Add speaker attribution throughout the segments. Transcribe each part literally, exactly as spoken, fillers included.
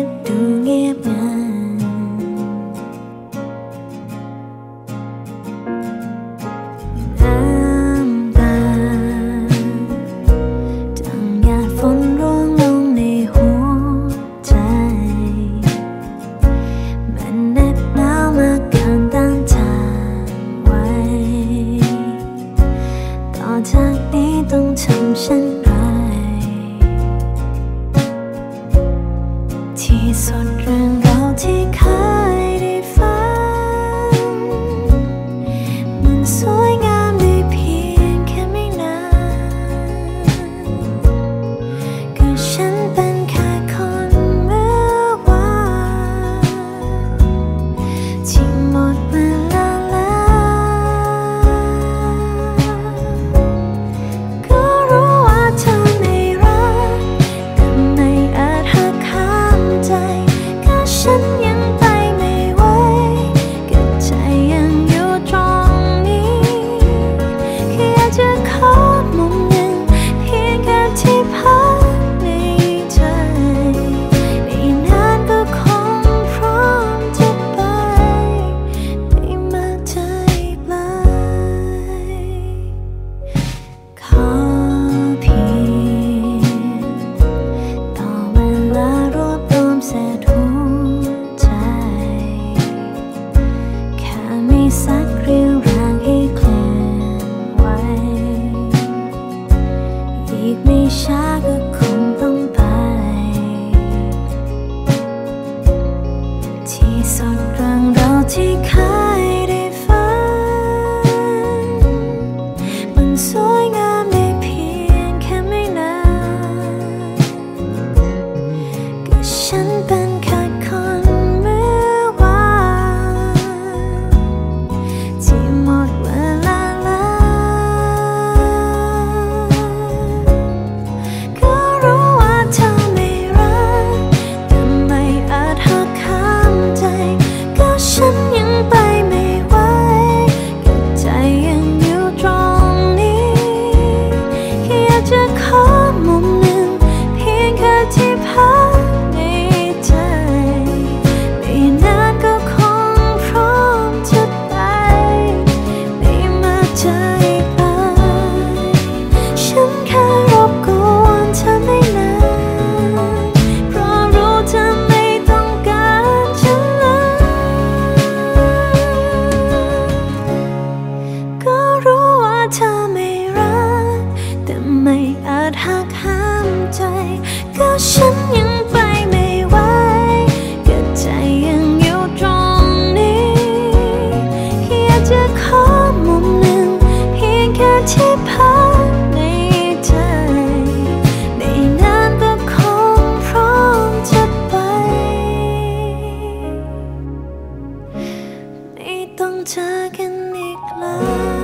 Speaker 1: ตดูเงียบงันน้ำตาดังหยาดฝนร่วงลงในหัวใจมันแนบหนาวมากเกินต้านทานไว้ต่อจากนี้ต้องทำเช่นไรที่สุดเรื่องราวที่เคยได้ฟังมันสวยงามได้เพียงแค่ไม่นานก็ฉันเป็นแค่คนเมื่อวานที่หมดเวลาแล้วก็รู้ว่าเธอไม่รักแต่ไม่อาจหักห้ามใจก็ฉันยังไปไม่ไหวก็ใจยังอยู่ตรงนี้แค่อยากจะขอมุมหนึ่งเพียงแค่ที่พักในใจไม่นานก็คงพร้อมจะไปไม่มาเจออีกเลยขอเพียงต่อเวลารวบรวมเศษหัวใจแค่มีสักเรี่ยวแรงให้เคลื่อนไหวอีกไม่ช้าก็คงต้องไปที่สุดเรื่องราวที่เคยได้ฟังมันสวยงามได้เพียงแค่ไม่นานก็ฉันเป็นแค่คนเมื่อวานที่หมดเวลาแล้วก็รู้ว่าเธอไม่รักแต่ไม่อาจหักห้ามใจก็ฉันยังไปไม่ไหวก็ใจยังอยู่ตรงนี้แค่อยากจะขอมุมหนึ่งเพียงแค่ที่พักในใจไม่นานก็คงพร้อมจะไปไม่มาเจออีกเลยฉันแค่รบกวนเธอไม่นานเพราะรู้เธอไม่ต้องการฉันเลยก็รู้ว่าเธอไม่รักแต่ไม่อาจหักห้ามใจก็ฉันยังไปไม่ไหวก็ใจยังอยู่ตรงนี้แค่อยากจะขอมุมหนึ่งเพียงแค่ที่พักในใจไม่นานก็คงพร้อมจะไปไม่ต้องเจอกันอีกแล้ว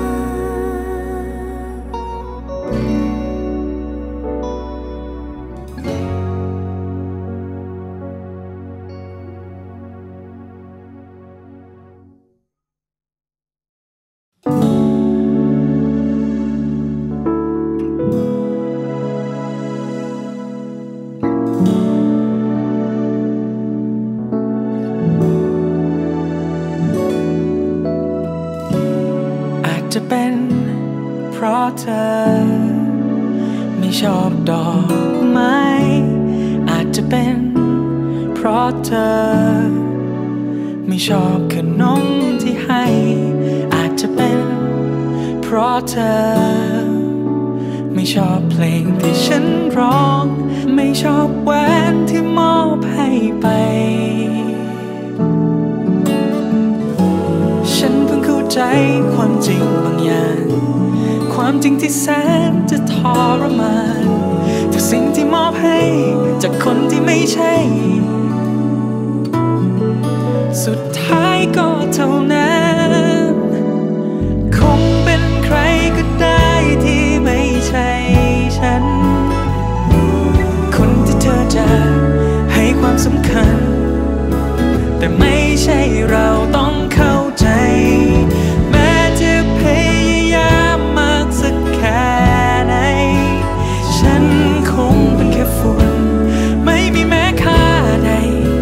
Speaker 2: อาจจะเป็นเพราะเธอไม่ชอบดอกไม้อาจจะเป็นเพราะเธอไม่ชอบขนมที่ให้อาจจะเป็นเพราะเธอไม่ชอบเพลงที่ฉันร้องไม่ชอบแหวนที่มอบให้ไปฉันเพิ่งเข้าใจความจริงบางอย่างความจริงที่แสนจะทรมานทุกสิ่งที่มอบให้จากคนที่ไม่ใช่สุดท้ายก็เท่านั้นคงเป็นใครก็ได้ที่ไม่ใช่ฉันคนที่เธอจะให้ความสำคัญแต่ไม่ใช่เราต้องเข้าใจแม้จะพยายามมากสักแค่ไหนฉันคงเป็นแค่ฝุ่นไม่มีแม้ค่าใด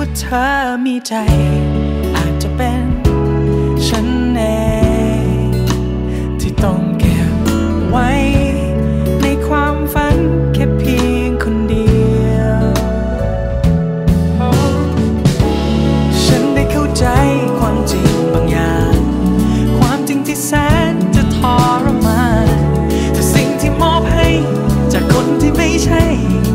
Speaker 2: เธอมีใจอาจจะเป็นฉันเองที่ต้องเก็บไว้ในความฝันแค่เพียงคนเดียวฉันได้เข้าใจความจริงบางอย่างความจริงที่แสนจะทรมานแต่สิ่งที่มอบให้จากคนที่ไม่ใช่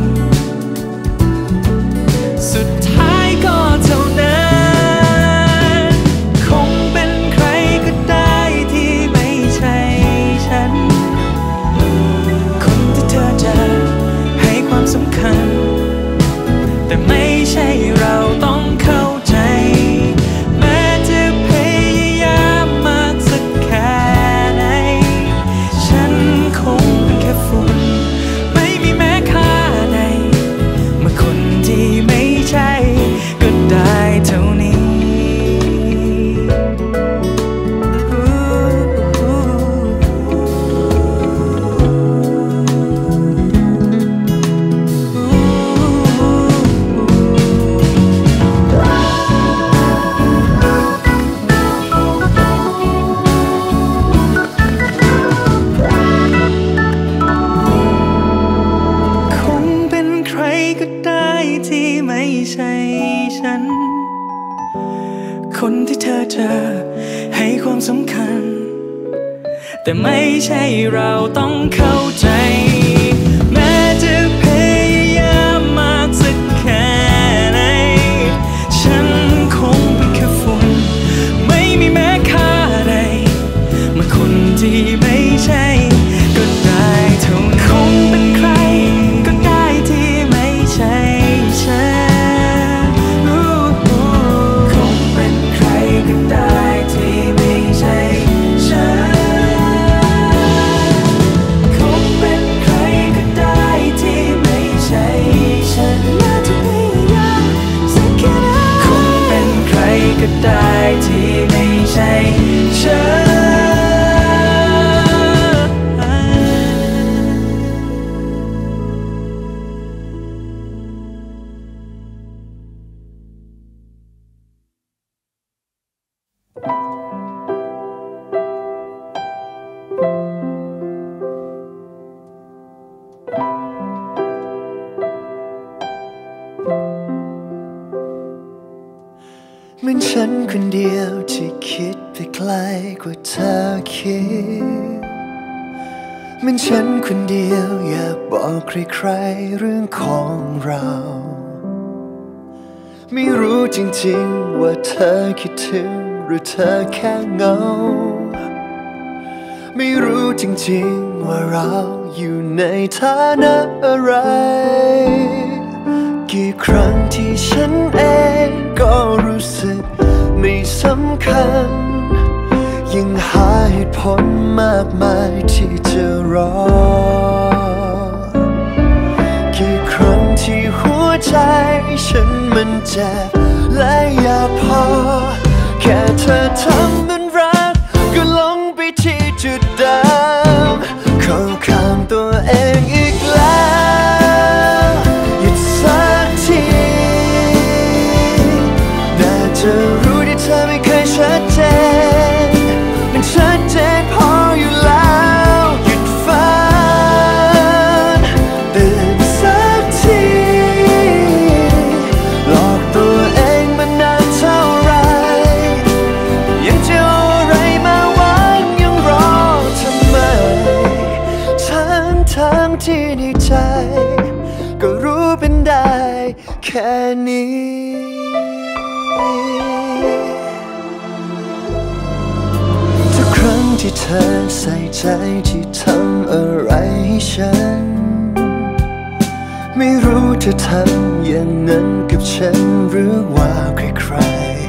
Speaker 2: สุดท้ายก็เท่านั้นคงเป็นใครก็ได้ที่ไม่ใช่ฉันคนที่เธอจะให้ความสำคัญแต่ไม่ใช่เราต้องเข้าใจแม้จะพยายามมากสักแค่ไหนฉันคงเป็นแค่ฝุ่นไม่มีแม้ค่าใดเมื่อคนที่ไม่ใช่ก็ได้เท่านี้คงเป็นใครก็ได้ที่ไม่ใช่ฉันคนที่เธอจะให้ความสำคัญแต่ไม่ใช่เราต้องเข้าใจแม้จะพยายามมากสักแค่ไหนฉันคงเป็นแค่ฝุ่นไม่มีแม้ค่าใดเมื่อคนที่ไม่ใช่ก็ได้เท่านั้นคงเป็นใครก็ได้ที่ไม่ใช่ฉันคงเป็นใครก็ได้ที่ไม่ใช่ฉันคงเป็นใครก็ได้ที่ไม่ใช่ฉันแม้จะพยายามสักแค่ไหนคงเป็นใครก็ได้ที่ไม่ใช่ฉัน
Speaker 3: เหมือนฉันคนเดียวที่คิดไปไกลกว่าเธอคิดเหมือนฉันคนเดียวอยากบอกใครๆเรื่องของเราไม่รู้จริงๆว่าเธอคิดถึงหรือเธอแค่เหงาไม่รู้จริงๆว่าเราอยู่ในฐานะอะไรกี่ครั้งที่ฉันเองก็รู้สึกไม่สำคัญยังหาเหตุผลมากมายที่จะรอกี่ครั้งที่หัวใจฉันมันเจ็บและอยากพอแค่เธอทำมันรักก็ลงไปที่จุดเดิมเข้าข้างตัวเองอีกแล้วหยุดสักทีน่าจะรู้ที่เธอไม่เคยชัดเจนมันชัดเจนพออยู่แล้วหยุดฝันตื่นสักทีหลอกตัวเองมานานเท่าไรยังจะเอาอะไรมาหวังยังรอทำไมทั้งทั้งที่ในใจก็รู้เป็นได้แค่นี้ทุกครั้งที่เธอใส่ใจที่ทำอะไรให้ฉันไม่รู้เธอทำอย่างนั้นกับฉันหรือว่าใคร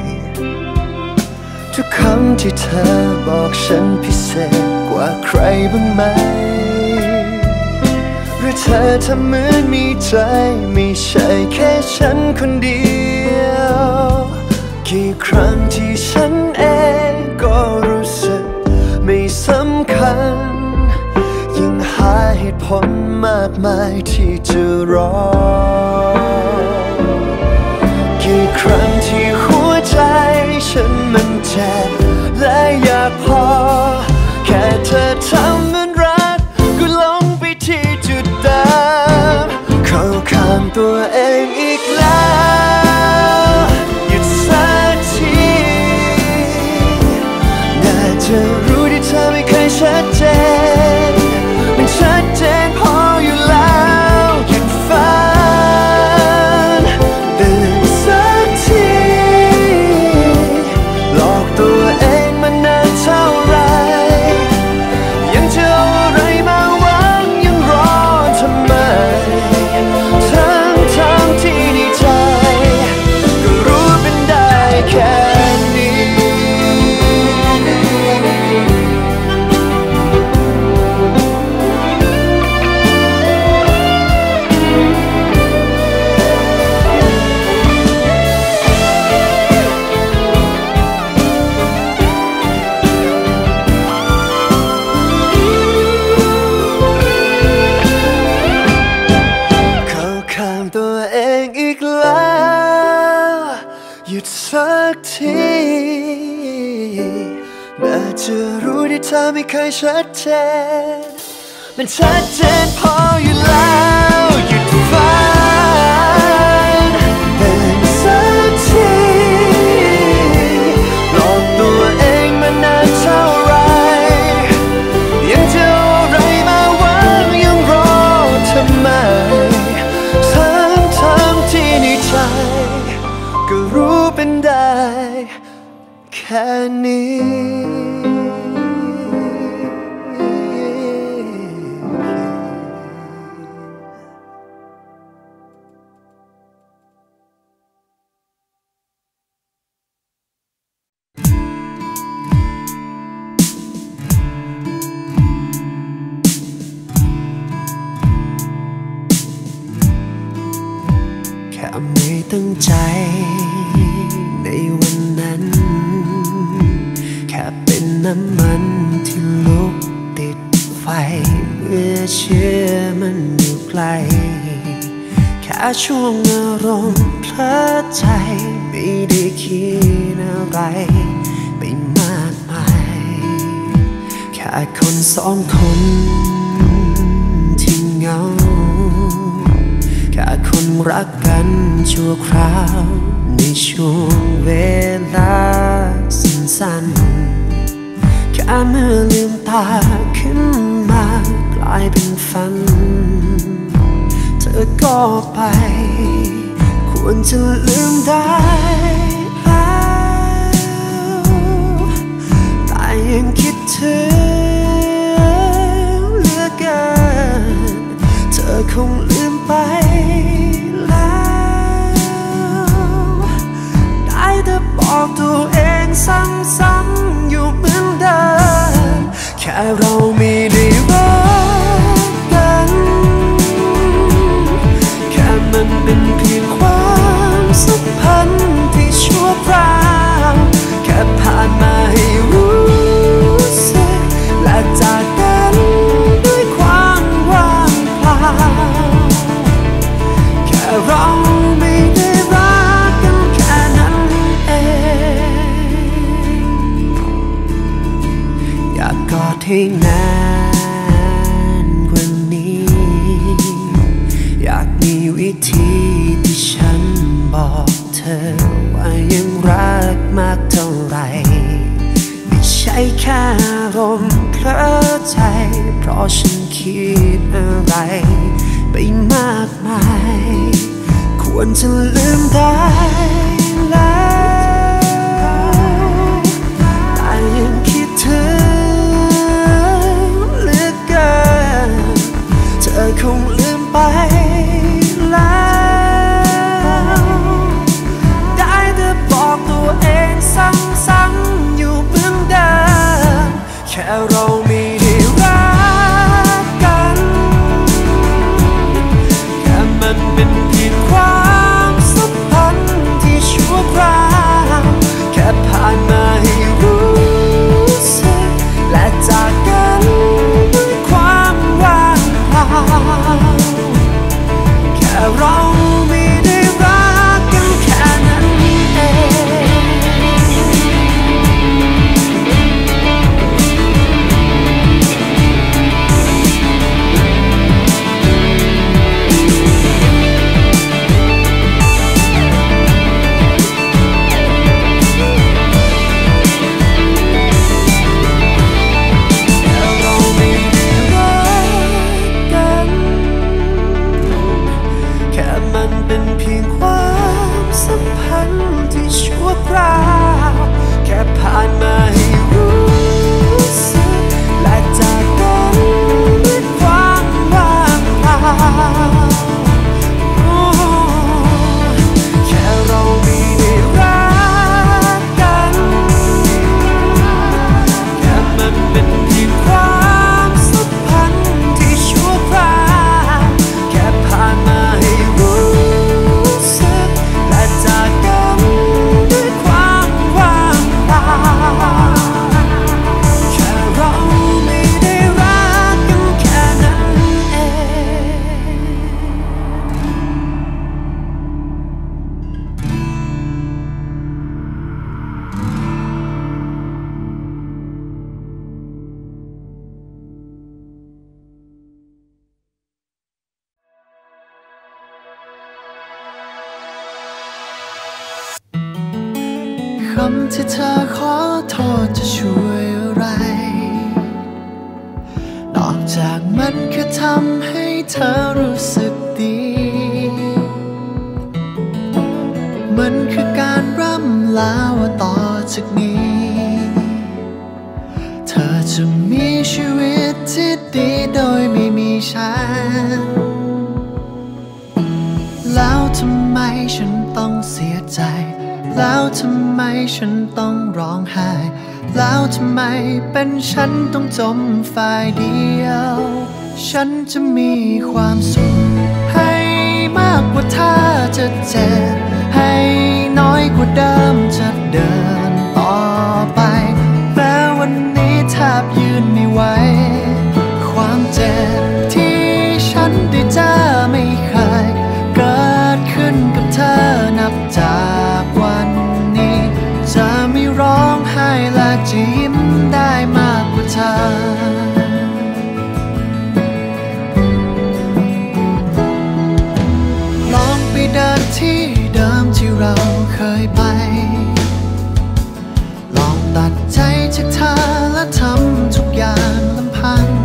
Speaker 3: ๆทุกคำที่เธอบอกฉันพิเศษกว่าใครบ้างไหมหรือเธอทำเหมือนมีใจไม่ใช่แค่ฉันคนเดียวกี่ครั้งที่ฉันเองก็รู้สึกไม่สำคัญยังหาเหตุผลมากมายที่จะรอกี่ครั้งจ็บและอยากพอแค่เธอทำเหมือนรักก็ลงไปที่จุดเดิมเข้าข้างตัวเองอีกแล้วหยุดสักทีน่าจะรู้ที่เธอไม่เคยชัดเจนมันชัดเจนพออยู่แล้วหยุดฝันตื่นสักทีหลอกตัวเองมานานเท่าไรยังจะเอาอะไรมาหวังยังรอทำไมทั้งทั้งที่ในใจก็รู้เป็นได้แค่นี้ตัวเองอีกแล้วหยุดสักทีน่าจะรู้ที่เธอไม่เคยชัดเจนมันชัดเจนพออยู่แล้วหยุดฝันเป็นสักทีหลอกตัวเองมานานเท่าไรยังจะเอาอะไรมาหวังยังรอทำไมที่ในใจก็รู้เป็นได้แค่นี้ไม่ตั้งใจในวันนั้นแค่เป็นน้ำมันที่ลุกติดไฟเมื่อเชื่อมันอยู่ไกลแค่ช่วงอารมณ์เพลิดใจไม่ได้คิดอะไรไปมากมายแค่คนสองคนที่เหงาแค่คนรักกันชั่วคราวในช่วงเวลาสั้นๆแค่เมื่อลืมตาขึ้นมากลายเป็นฝันเธอก็ไปควรจะลืมได้แล้วแต่ยังคิดถึงเหลือเกินเธอคงลืมไปบอกตัวเองซ้ำๆอยู่เหมือนเดิมแค่เราไม่ได้รักกันแค่มันเป็นเพียงความสัมพันธ์ที่ชั่วคราวแค่ผ่านมาให้รู้สึกและจากกันด้วยความว่างเปล่าแค่เราไม่ได้รักกันแค่นั้นอยากกอดให้นานกว่านี้อยากมีวิธีที่ฉันบอกเธอว่ายังรักมากเท่าไรไม่ใช่แค่อารมณ์เพลิดใจเพราะฉันคิดอะไรไปมากมายควรจะลืมได้แล้วแต่ยังคิดถึงเหลือเกินเธอคงลืมไปแล้วได้แต่บอกตัวเองซ้ำๆอยู่เหมือนเดิมแค่เราไม่ได้รักกันแค่มันเป็นเพียงความสัมพันธ์ที่ำที่เธอขอโทษจะช่วยอะไรนอกจากมันแค่ทำให้เธอรู้สึกดีมันคือการร่ำลาว่าต่อจากนี้เธอจะมีชีวิตที่ดีโดยไม่มีฉันแล้วทำไมฉันต้องเสียใจแล้วทำไมฉันต้องร้องไห้แล้วทำไมเป็นฉันต้องจมฝ่ายเดียวฉันจะมีความสุขให้มากกว่าถ้าจะเจ็บให้น้อยกว่าเดิมจะเดินต่อไปแม้วันนี้แทบยืนไม่ไหวความเจ็บที่ฉันได้เจอไม่เคยเกิดขึ้นกับเธอนับจากวันนี้จะไม่ร้องไห้และจะยิ้มได้มากกว่าเธอลองไปเดินที่เดิมที่เราเคยไปลองตัดใจจากเธอและทำทุกอย่างลำพัง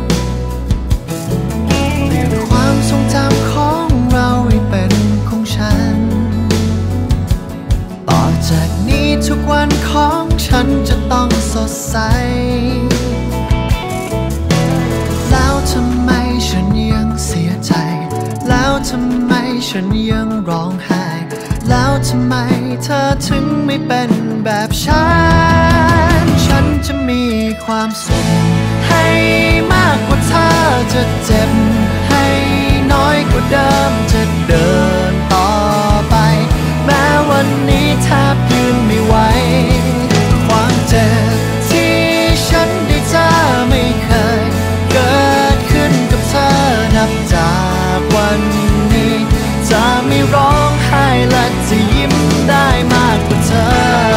Speaker 3: เปลี่ยนความทรงจำของเราให้เป็นของฉันต่อจากนี้ทุกวันของฉันจะต้องสดใสแล้วทำไมฉันยังเสียใจแล้วทำไมฉันยังร้องไห้แล้วทำไมเธอถึงไม่เป็นแบบฉันฉันจะมีความสุขให้มากกว่าเธอจะเจ็บให้น้อยกว่าเดิมจะเดินต่อไปแม้วันนี้แทบยืนไม่ไหวความเจ็บที่ฉันได้เจอไม่เคยเกิดขึ้นกับเธอนับจากวันนี้จะไม่ร้องไห้และจะยิ้มได้มากกว่าเธอ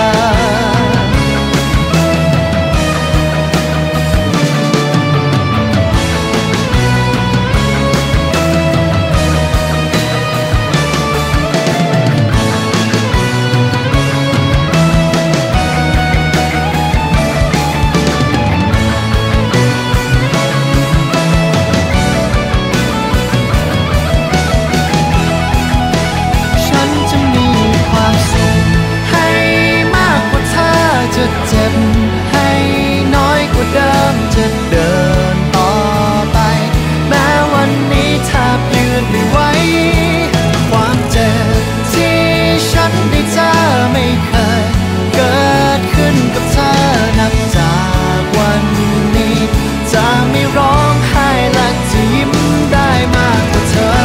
Speaker 3: จะเดินต่อไปแม้วันนี้แทบยืนไม่ไหวความเจ็บที่ฉันได้เจอไม่เคยเกิดขึ้นกับเธอนับจากวันนี้จะไม่ร้องไห้และจะยิ้มได้มากกว่าเธอ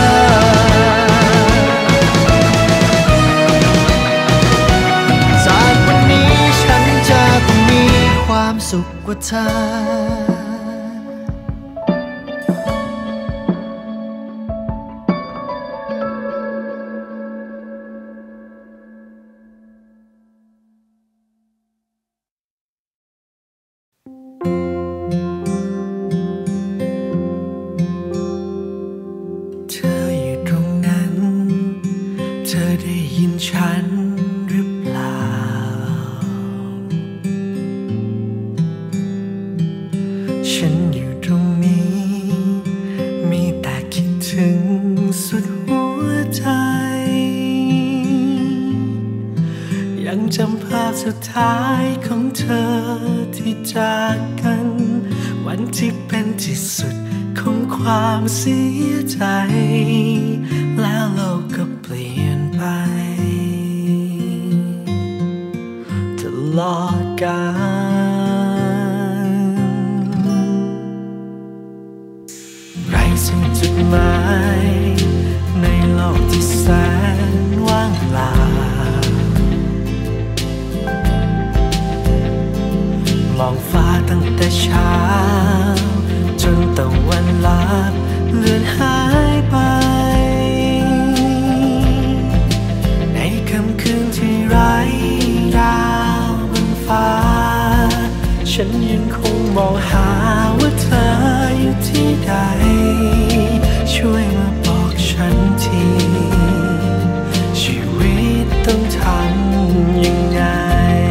Speaker 3: จากวันนี้ฉันจะต้องมีความสุขกว่าเธอ
Speaker 2: ฉันหรือเปล่าฉันอยู่ตรงนี้มีแต่คิดถึงสุดหัวใจยังจำภาพสุดท้ายของเธอที่จากกันวันที่เป็นที่สุดของความเสียใจแล้วโลกก็เปลี่ยนไปตลอดกาลไรสิ่งจุดหมายในโลกที่แสนว่างเปล่ามองฟ้าตั้งแต่เช้าจนตะวันลับเลือนหายไปในค่ำคืนที่ไร้ดาวบนฟ้าฉันยังคงมองหาว่าเธออยู่ที่ใดช่วยมาบอกฉันทีชีวิตต้องทำยังไง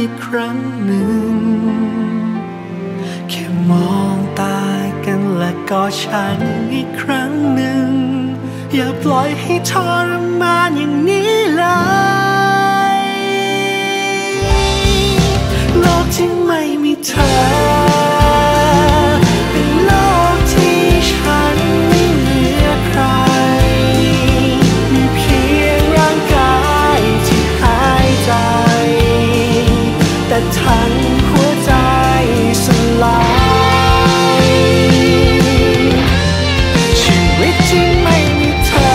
Speaker 2: อีกครั้งหนึ่งแค่มองตากันและกอดฉันอีกครั้งหนึ่งอย่าปล่อยให้ทรมานอย่างนี้เลยโลกที่ไม่มีเธอเป็นโลกที่ฉันไม่เหลือใครมีเพียงร่างกายที่หายใจแต่ทั้งหัวใจสลายชีวิตที่ไม่มีเธอ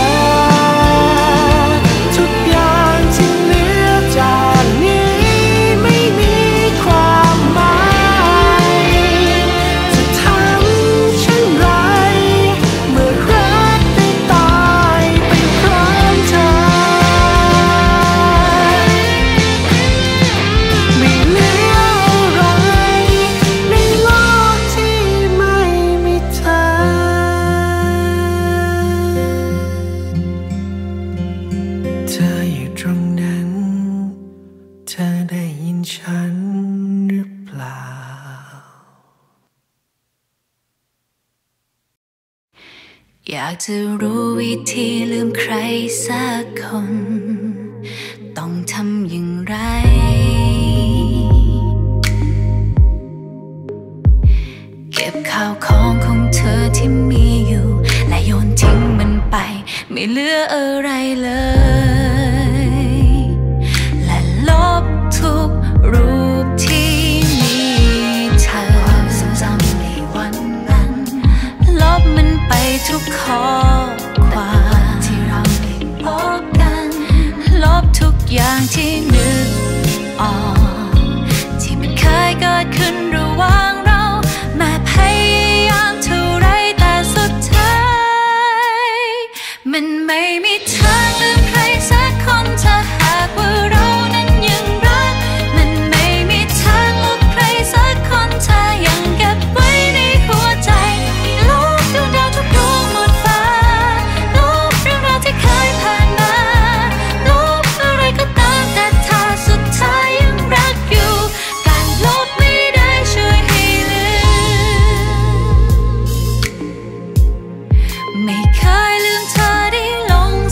Speaker 2: ทุกอย่างที่เหลือจากนี้ไม่มีความหมายจะทำเช่นไรเมื่อรักได้ตายไปพร้อมเธอไม่เหลืออะไรในโลกที่ไม่มีเธอเธออยู่ตรงนั้นเธอได้ยินฉันหรือเปล่า
Speaker 1: อยากจะรู้วิธีลืมใครสักคน ต้องทำอย่างไร เก็บข้าวของของเธอที่มีอยู่ และโยนทิ้งมันไป ไม่เหลืออะไรเลย และลบทุกรูปที่มีเธอความทรงจำในวันนั้น ลบมันไปทุกข้อความที่เราได้พบกัน ลบทุกอย่างที่นึกออกที่มันเคยเกิดขึ้นระหว่างเราแม้พยายามเท่าไรแต่สุดท้ายมันไม่มีทางลืมใครสักคนถ้าหากว่าเรานั้นยังรักมันไม่มีทางลบใครสักคนถ้ายังเก็บไว้ในหัวใจลบดวงดาวทุกดวงหมดฟ้าลบเรื่องราวที่เคยผ่านมาลบอะไรก็ตามแต่ถ้าสุดท้ายยังรักอยู่การลบไม่ได้ช่วยให้ลืมไม่เคยลืมเธอได้ลง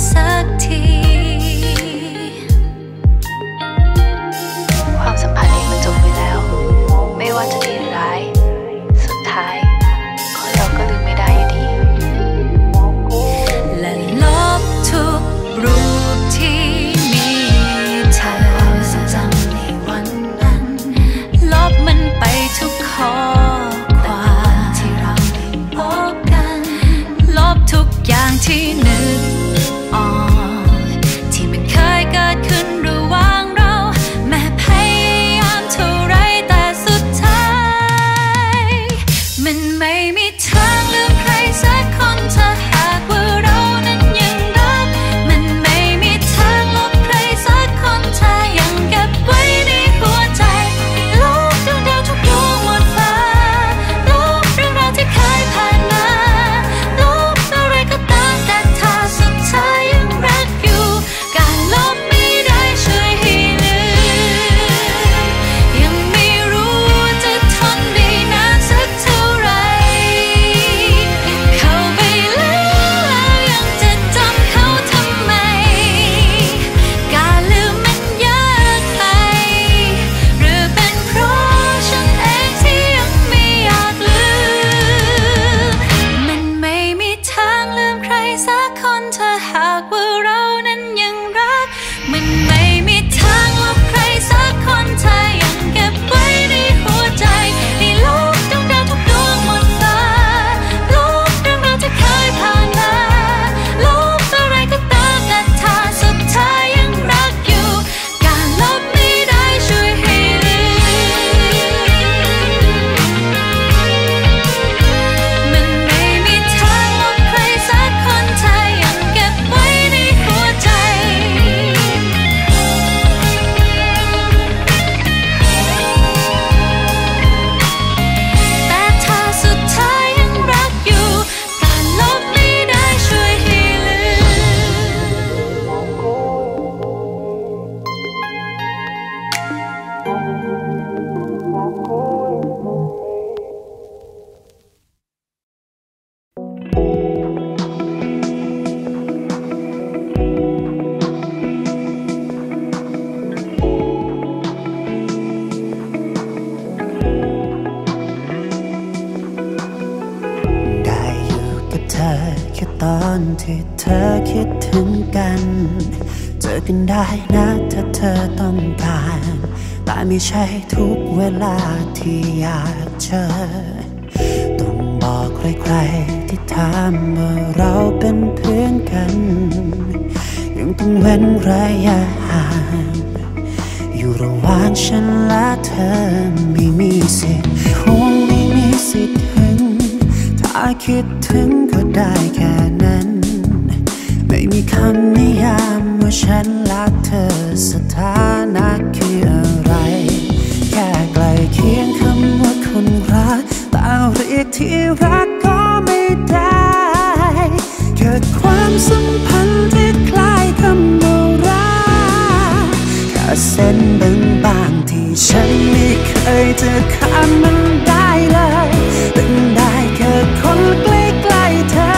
Speaker 4: เจอกันได้นะถ้าเธอต้องการแต่ไม่ใช่ทุกเวลาที่อยากเจอต้องบอกใครๆที่ถามว่าเราเป็นเพื่อนกันยังต้องเว้นระยะห่างอยู่ระหว่างฉันและเธอไม่มีสิทธิ์คงไม่มีสิทธิ์ถึงถ้าคิดถึงก็ได้แค่นั้นไม่มีคำนิยามว่าฉันและเธอสถานะคืออะไรแค่ใกล้เคียงคำว่าคนรักแต่เรียกที่รักก็ไม่ได้แค่ความสัมพันธ์ที่คล้ายคำว่ารักแค่เส้นบางๆที่ฉันไม่เคยจะข้ามมันได้เลยเป็นได้แค่คนใกล้ๆเธอ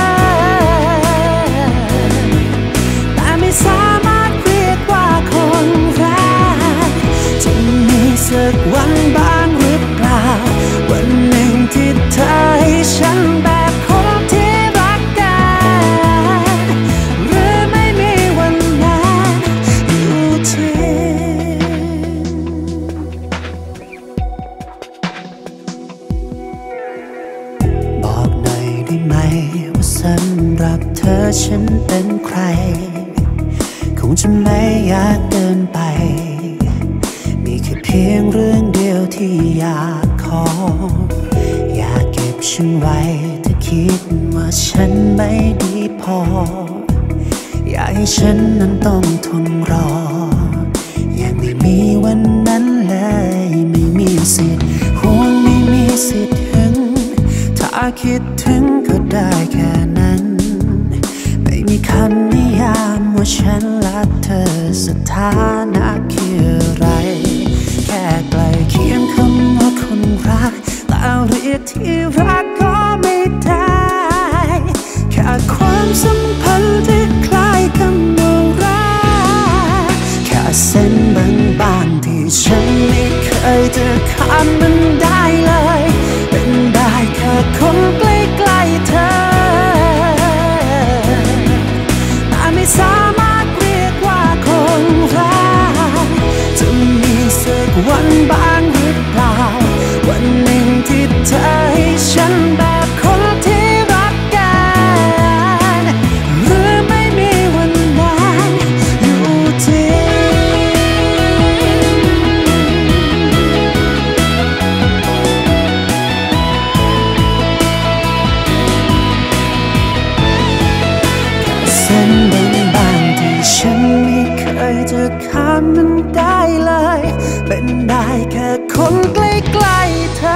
Speaker 4: แต่ไม่สามารถเรียกว่าคนรักจะมีสักวันบ้างหรือเปล่าวันหนึ่งที่เธอให้ฉันแบบคนที่รักกันหรือไม่มีวันนั้นอยู่ที่บอกหน่อยได้ไหมว่าสำหรับเธอฉันเป็นใครคงจะไม่อยากเดินไปมีแค่เพียงเรื่องเดียวที่อยากขออยากเก็บฉันไว้ถ้าคิดว่าฉันไม่ดีพออยากให้ฉันนั้นต้องทนรอยังไม่มีวันนั้นเลยไม่มีสิทธิ์ห่วงไม่มีสิทธิ์ถึงถ้าคิดถึงก็ได้แค่นั้นไม่มีคำนิยามว่าฉันและเธอสถานะคืออะไรแค่ใกล้เคียงคำว่าคนรักแต่เรียกที่รักก็ไม่ได้แค่ความสัมพันธ์ที่คล้ายคำว่ารักแค่เส้นบางๆที่ฉันไม่เคยจะข้ามมันได้เลยเป็นได้แค่คนใกล้ๆเธอแต่ไม่สามารถเรียกว่าคนรักจะมีสักวันบ้างหรือเปล่าวันหนึ่งที่เธอให้ฉันแบบคนที่รักกันหรือไม่มีวันนั้นอยู่ที่เส้นบางๆที่ฉันไม่เคยจะข้ามมันได้เลยเป็นได้แค่คนใกล้ๆเธอ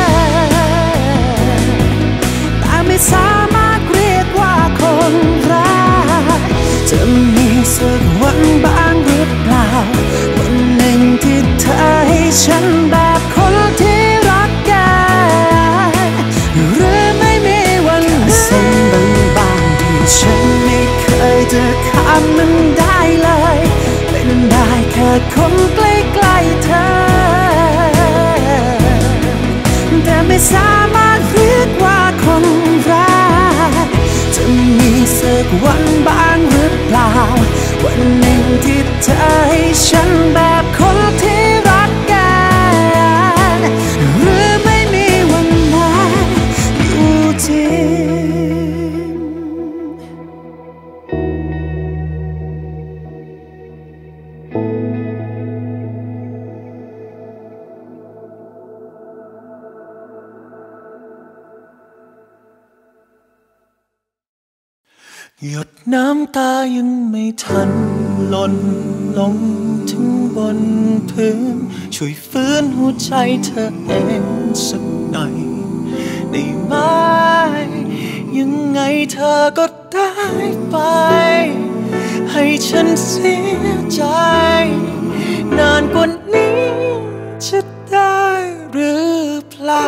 Speaker 4: แต่ไม่สามารถเรียกว่าคนรักจะมีสักวันบ้างหรือเปล่าวันหนึ่งที่เธอให้ฉันแบบคนที่รักกันหรือไม่มีวันนั้นเส้นบางๆที่ฉันไม่เคยจะข้ามมันได้เลยเป็นได้แค่คนใกล้ๆเธอแต่ไม่สามารถเรียกว่าคนรักจะมีสักวันบ้างหรือเปล่าวันหนึ่งที่เธอให้ฉันแบบคนที่รักกันหรือไม่มีวันนั้นอยู่ที่
Speaker 3: หยดน้ำตายังไม่ทันหล่นลงถึงบนพื้นช่วยฟื้นหัวใจเธอเองสักหน่อยได้ไหมยังไงเธอก็ได้ไปให้ฉันเสียใจนานกว่านี้จะได้หรือเปล่า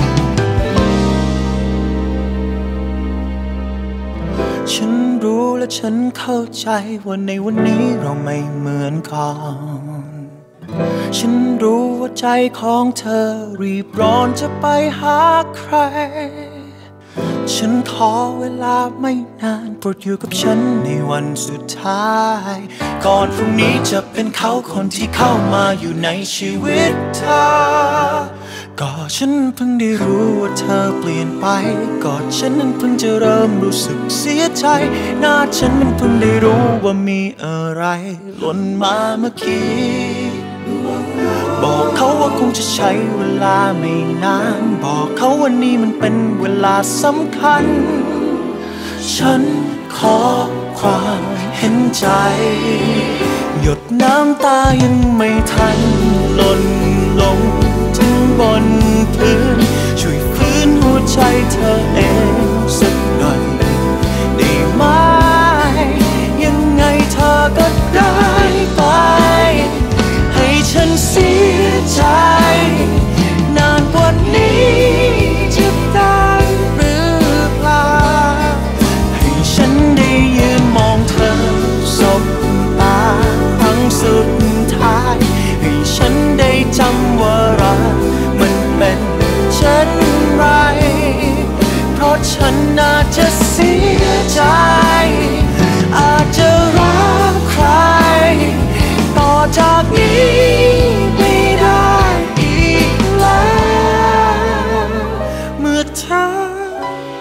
Speaker 3: ฉฉันเข้าใจว่าในวันนี้เราไม่เหมือนก่อนฉันรู้ว่าใจของเธอรีบร้อนจะไปหาใครฉันขอเวลาไม่นานโปรดอยู่กับฉันในวันสุดท้ายก่อนพรุ่งนี้จะเป็นเขาคนที่เข้ามาอยู่ในชีวิตเธอก็ฉันเพิ่งได้รู้ว่าเธอเปลี่ยนไปก็ฉันนั้นเพิ่งจะเริ่มรู้สึกเสียใจหน้าฉันมันเพิ่งได้รู้ว่ามีอะไรหล่นมาเมื่อกี้บอกเขาว่าคงจะใช้เวลาไม่นานบอกเขาว่านี่มันเป็นเวลาสำคัญฉันขอความเห็นใจหยดน้ำตายังไม่ทันหล่นลงถึงบนพื้นช่วยฟื้นหัวใจเธอเองสักหน่อยได้ไหมยังไงเธอก็ได้ไปให้ฉันเสียใจนานกว่านี้จะได้หรือเปล่าให้ฉันได้ยืนมองเธอสบตาครั้งสุดท้ายให้ฉันได้จำว่ารักมันเป็นเช่นไรเพราะฉันน่าจะเสียใจอาจจะรักใครต่อจากนี้ไม่ได้อีกแล้วเมื่อเธอไป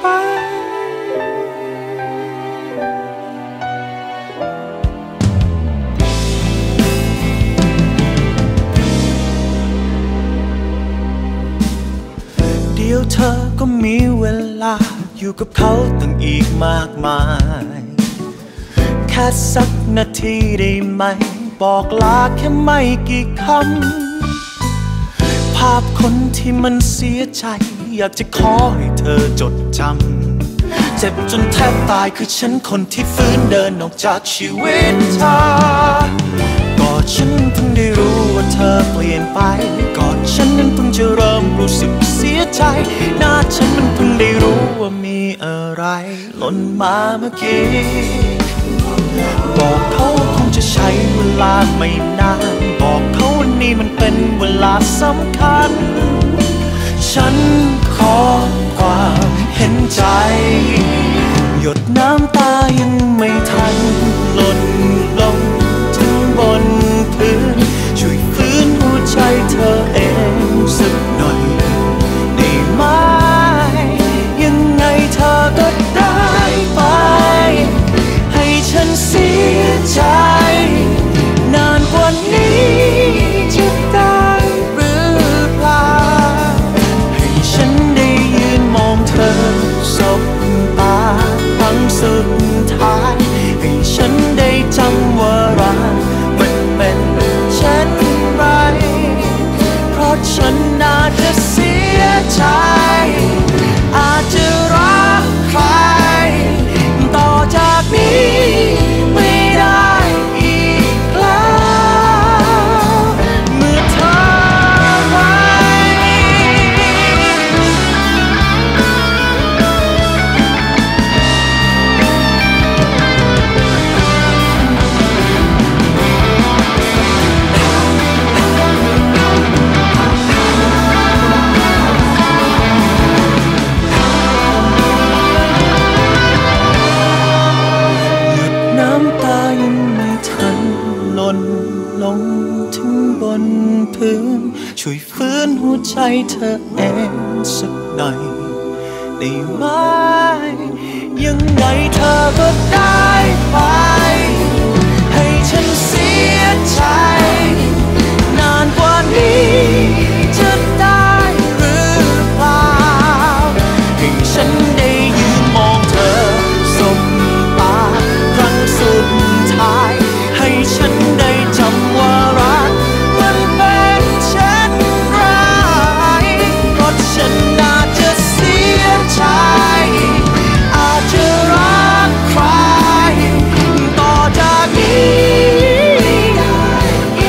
Speaker 3: เดี๋ยวเธอก็มีเวลาอยู่กับเขาตั้งอีกมากมายแค่สักนาทีได้ไหมบอกลาแค่ไม่กี่คำภาพคนที่มันเสียใจอยากจะขอให้เธอจดจำเจ็บจนแทบตายคือฉันคนที่ฟื้นเดินออกจากชีวิตเธอก็ฉันเพิ่งได้รู้ว่าเธอเปลี่ยนไปก็ฉันนั้นเพิ่งจะเริ่มรู้สึกเสียใจหน้าฉันมันเพิ่งได้รู้ว่ามีอะไรหล่นมาเมื่อกี้บอกเขาคงจะใช้เวลาไม่นานบอกเขาว่านี่มันเป็นเวลาสำคัญฉันขอความเห็นใจหยดน้ำตายังไม่ทันหล่นลงถึงบนพื้นช่วยฟื้นหัวใจเธอเองสักหน่อยได้ไหมยังไงเธอก็ได้ไปให้ฉันเสียใจนานกว่านี้จะได้หรือเปล่าให้ฉันได้ยืนมองเธอสบตาครั้งสุดท้ายให้ฉันได้จำว่ารักมันเป็นเช่นไรเพราะฉันน่าจะเสียใจอาจจะรักใครต่อจากนี้ไม่ได้อีกแล้วเมื่อเธอไปน้ำตายังไม่ทันหล่นลงถึงบนพื้นช่วยฟื้นหัวใจเธอเองสักหน่อยได้ไหมยังไงเธอก็ได้ไปให้ฉันเสียใจนานกว่านี้จะได้หรือเปล่าให้ฉันได้ยืนมองเธอสบตาครั้งสุดท้ายให้ฉันได้จำว่ารักมันเป็นเช่นไรเพราะฉันน่าจะเสียใจอาจจะรักใครต่อจากนี้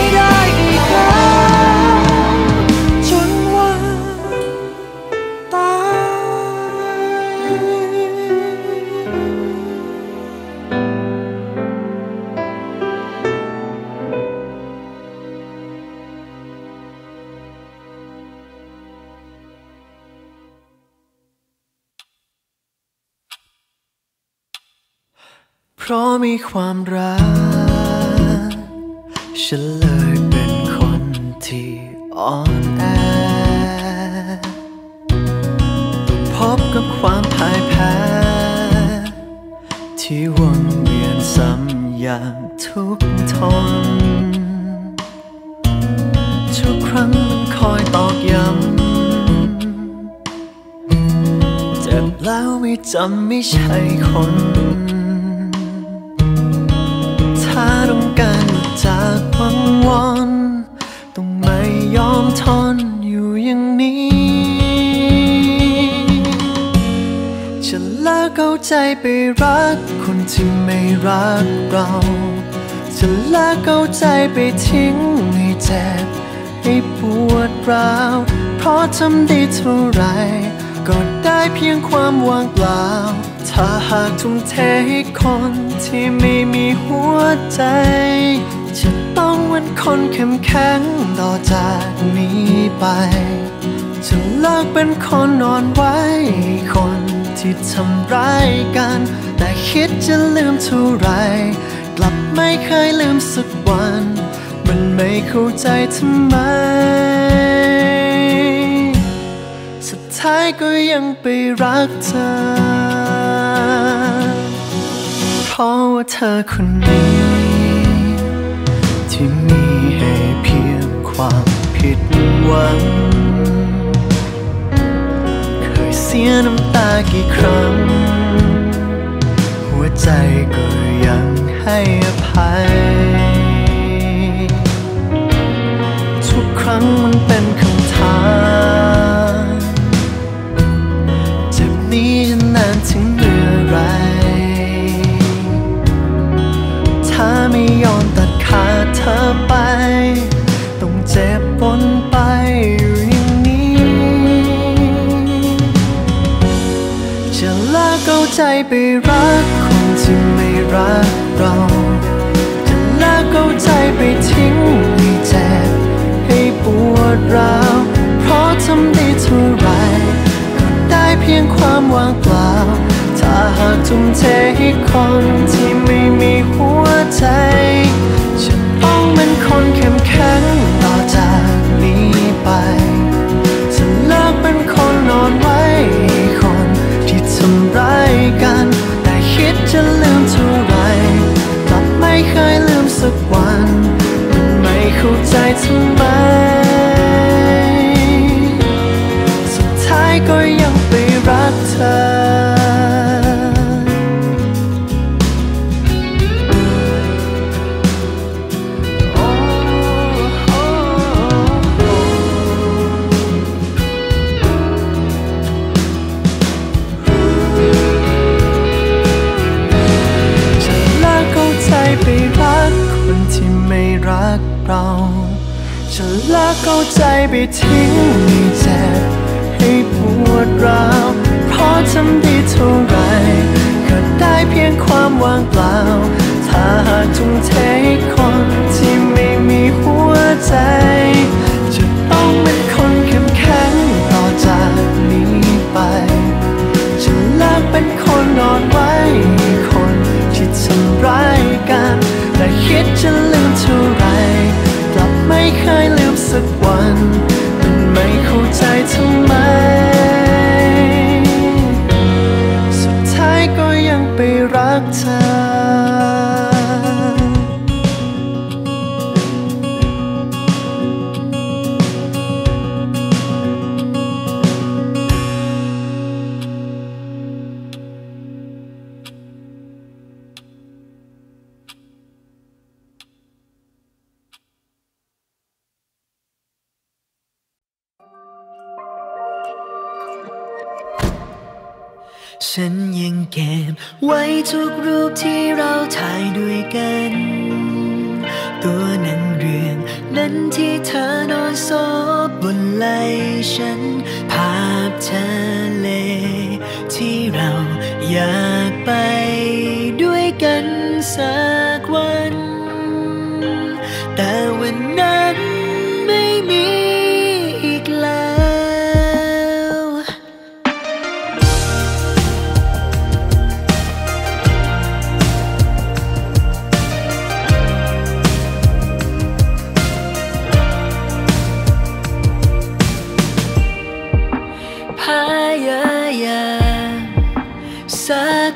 Speaker 3: ราะมีความรักฉันเลยเป็นคนที่อ่อนแอพบกับความพ่ายแพ้ที่วนเวียนซ้ำอย่างทุกข์ทนทุกครั้งมันคอยตอกย้ำเจ็บแล้วไม่จำไม่ใช่คนถ้าต้องการหลุดจากวังวนต้องไม่ยอมทนอยู่อย่างนี้จะเลิกเอาใจไปรักคนที่ไม่รักเราจะเลิกเอาใจไปทิ้งให้เจ็บให้ปวดร้าวเพราะทำได้เท่าไรก็ได้เพียงความว่างเปล่าถ้าหากทุ่มเทให้คนที่ไม่มีหัวใจจะต้องเป็นคนเข้มแข็งต่อจากนี้ไปจะเลิกเป็นคนอ่อนไหวคนที่ทำร้ายกันแต่คิดจะลืมเท่าไรกลับไม่เคยลืมสักวันมันไม่เข้าใจทำไมสุดท้ายก็ยังไปรักเธอเพราะว่าเธอคนนี้ที่มีให้เพียงความผิดหวังเคยเสียน้ำตากี่ครั้งหัวใจก็ยังให้อภัยทุกครั้งมันเป็นคำถามเจ็บนี้จะนานถึงเมื่อไรถ้าไม่ยอมตัดขาดเธอไปต้องเจ็บปนไปอยู่อย่างนี้จะเลิกเอาใจไปรักคนที่ไม่รักเราจะเลิกเอาใจไปทิ้งให้เจ็บให้ปวดร้าวเพราะทำได้เท่าไรก็ได้เพียงความว่างเปล่าถ้าหากทุ่มเทให้คนที่ไม่มีหัวใจจะต้องเป็นคนเข้มแข็งต่อจากนี้ไปจะเลิกเป็นคนอ่อนไหวคนที่ทำร้ายกันแต่คิดจะลืมเท่าไรกลับไม่เคยลืมสักวันมันไม่เข้าใจทำไมสุดท้ายก็ยังไปรักเธอไปรักคนที่ไม่รักเราจะเลิกเอาใจไปทิ้งให้เจ็บให้ปวดร้าวเพราะทำได้เท่าไรก็ได้เพียงความว่างเปล่าถ้าหากทุ่มเทให้คนที่ไม่มีหัวใจจะต้องเป็นคนเข้มแข็งต่อจากนี้ไปจะเลิกเป็นคนอ่อนไหวคนที่ทำร้ายกันแต่คิดจะลืมเท่าไรกลับไม่เคยลืมสักวันมันไม่เข้าใจทำไมสุดท้ายก็ยังไปรักเธอ
Speaker 4: ฉันยังเก็บไว้ทุกรูปที่เราถ่ายด้วยกันตัวหนังเรื่องนั้นที่เธอนอนซบบนไหล่ฉันภาพทะเลที่เราอยากไปด้วยกันสักวันแต่วันนั้นไม่มีอีกแล้ว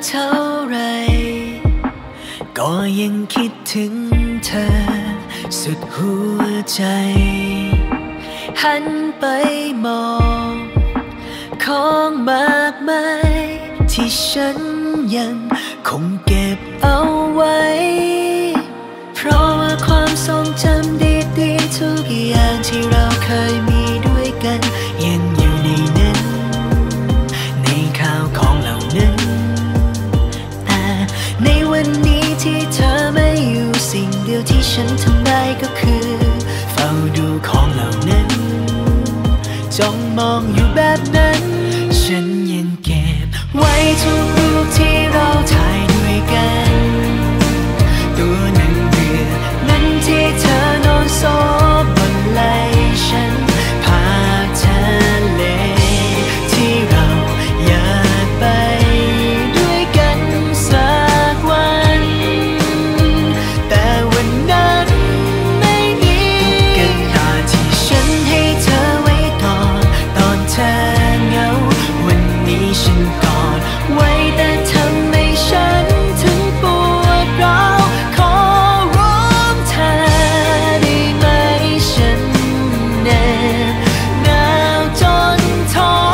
Speaker 5: เท่าไรก็ยังคิดถึงเธอสุดหัวใจหันไปมองของมากมายที่ฉันยังคงเก็บเอาไว้เพราะว่าความทรงจำดีๆทุกอย่างที่เราเคยมีด้วยกันยังอยู่ในนั้นในข่าวของเหล่านั้นแต่ในวันนี้ที่เธอไม่อยู่สิ่งเดียวที่ฉันทำได้ก็คือเฝ้าดูของเหล่านั้นจ้องมองอยู่แบบนั้นฉันยังเก็บไว้ทุกรูปที่เราถ่ายด้วยกันตัวหนังเรือนั้นที่เธอนอนโซบบนไหล่ฉันภาพทะเลที่เราอยากไปด้วยกันสักวันแต่วันนั้นไม่มีกันตาที่ฉันให้เธอไว้ก่อนตอนเธอเหงาวันนี้ฉันกอดไว้แต่ทำให้ฉันถึงปวดร้าวขอร้องเธอได้ไหมฉันแน่หนาวจนท้อ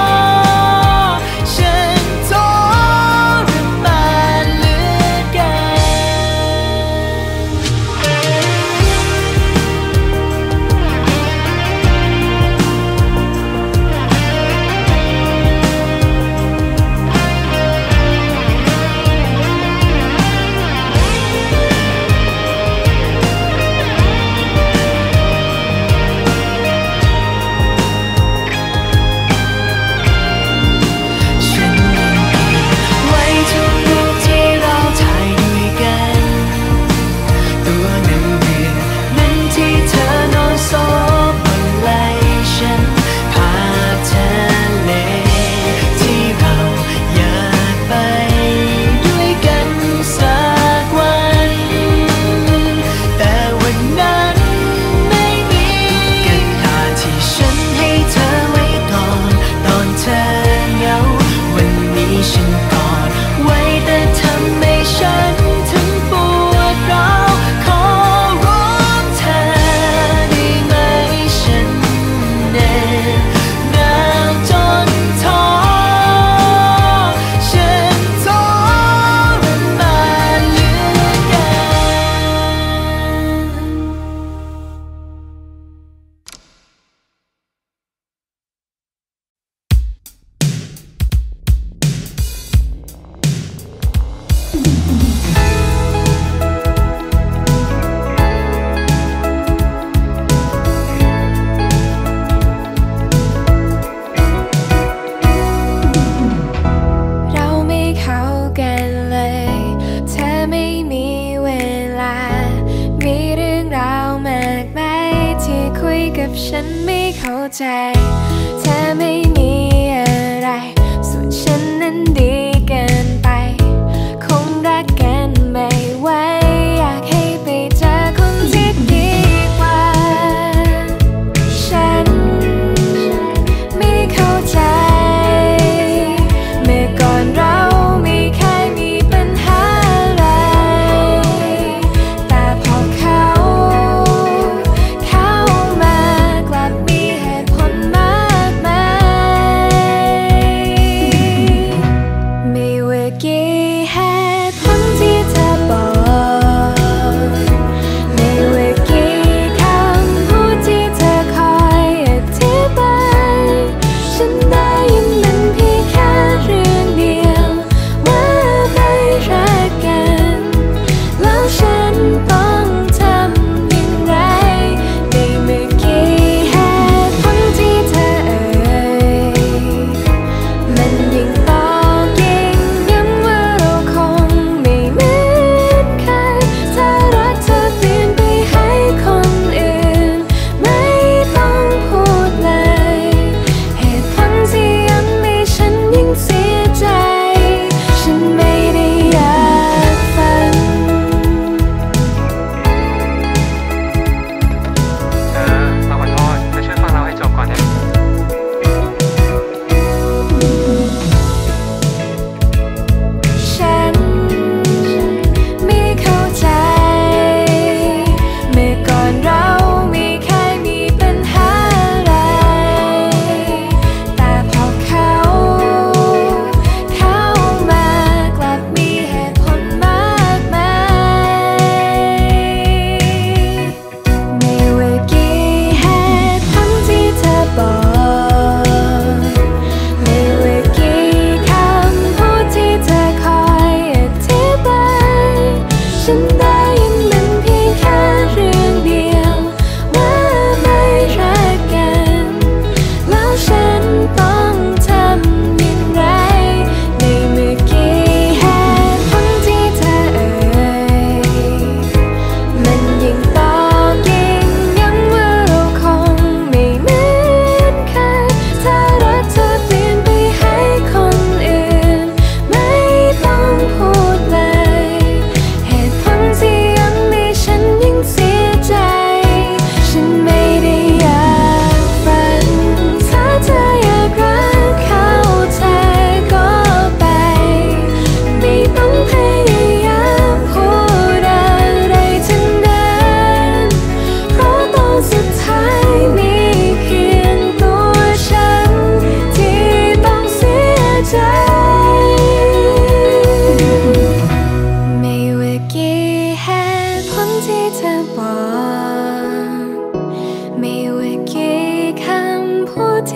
Speaker 5: ฉันทรมานเหลือเกิฉันยังเก็บไว้ทุกรูปที่เราถ่ายด้วยกันตัวหนังเรือนั้นที่เธอนอนโซบบนไหล่ฉันภาพทะเลที่เราอยากไปด้วยกันสักวันแต่วันนั้นไม่มีกันตาที่ฉันให้เธอไว้ก่อนตอนเธอเหงาวันนี้ฉันกอดไว้แต่ทำให้ฉันถึงปวดร้าวขอร้องเธอได้ไหมฉันแน่หนาวจนท้อฉันทรมานเหลือเกิเราไม่เข้ากันเลยเธอไม่มีเวลามีเรื่องราวมากมายที่คุยกับฉันไม่เข้าใจเธอไม่มีอะไรส่วนฉันนั้นดีเกินไปคงรักกันไม่ไหวอยากให้ไปเจอคนที่ดีกว่าฉันไม่เข้าใจเมื่อก่อนเราไม่เคยมีปัญหาอะไรแต่พอเขาเข้ามากลับมีเหตุผลมากมาย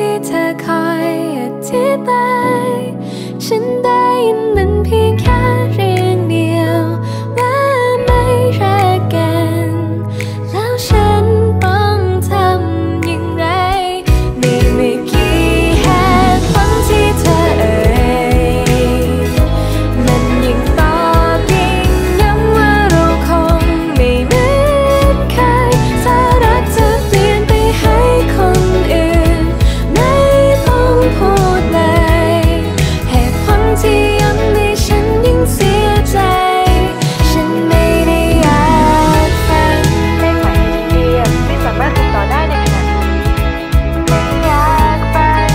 Speaker 1: เธอคอยอธิบายฉันได้ยินมันเพียงแค่เรียงเดียวว่าไม่รักกันแล้วฉันต้องทำอย่างไรมีไม่กี่เหตุผลที่เธอเอ่ยมันยิ่งตอกยิ่งย้ำว่าเราคงไม่เหมือนเคยถ้ารักจะเปลี่ยนไปให้คนอื่นไม่ต้องพูดเลยเหตุผลที่ย้ำให้ฉันยิ่งเสียใจฉันไม่ได้อยากฟัง
Speaker 6: เลขหมายที่เรียกไม่สามารถติดต่อได้ในขณะนี้
Speaker 1: ไม่อยากฟัง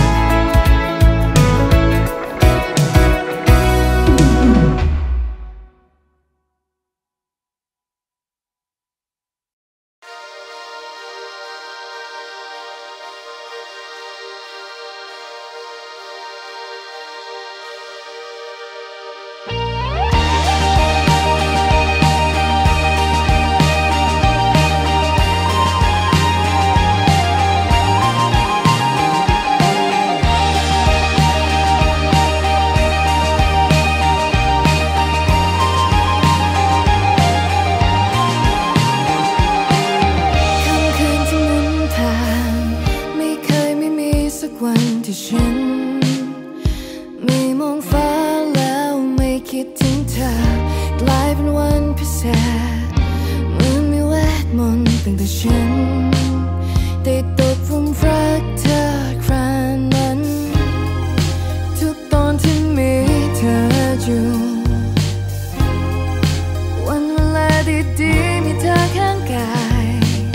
Speaker 1: วันที่ฉันไม่มองฟ้าแล้วไม่คิดถึงเธอกลายเป็นวันพิเศษเหมือนมีเวทมนต์ตั้งแต่ฉันได้ตกหลุมรักเธอครานั้นทุกตอนที่มีเธออยู่วันเวลาดีๆมีเธอข้างกาย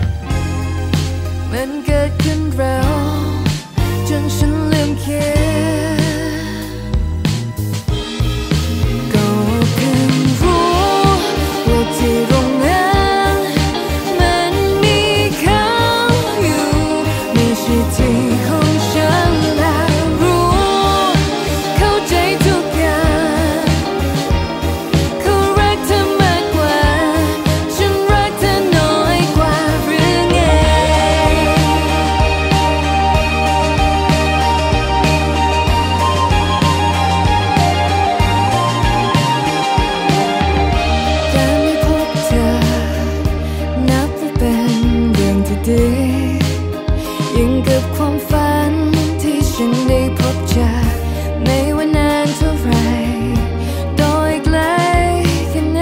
Speaker 1: มันเกิดขึ้นเร็วจนฉันลืมคิดก็เพิ่งรู้ว่าที่ตรงนั้นมันมีเขาอยู่ไม่ใช่ที่ของฉันและรู้เข้าใจทุกอย่างเขารักเธอมากกว่าฉันรักเธอน้อยกว่าหรือไงยังกับความฝันที่ฉันได้พบเจอไม่ว่านานเท่าไรโดยไกลแค่ไหน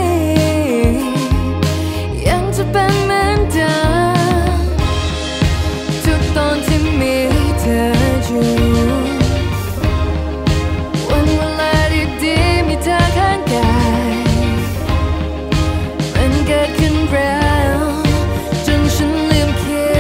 Speaker 1: ยังจะเป็นเหมือนเดิมทุกตอนที่มีเธออยู่วันเวลาดีๆมีเธอข้างกายมันเกิดขึ้นแล้วจนฉันลืมคิด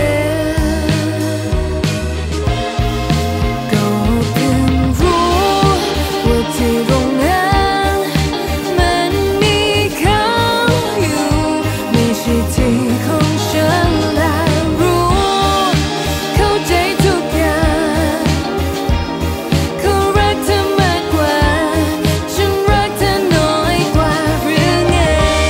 Speaker 1: ที่ตรงนั้นมันมีเขาอยู่ไม่ใช่ที่ของฉันและรู้เข้าใจทุกอย่างเขารักเธอมากกว่าฉันรักเธอน้อยกว่าหรือไง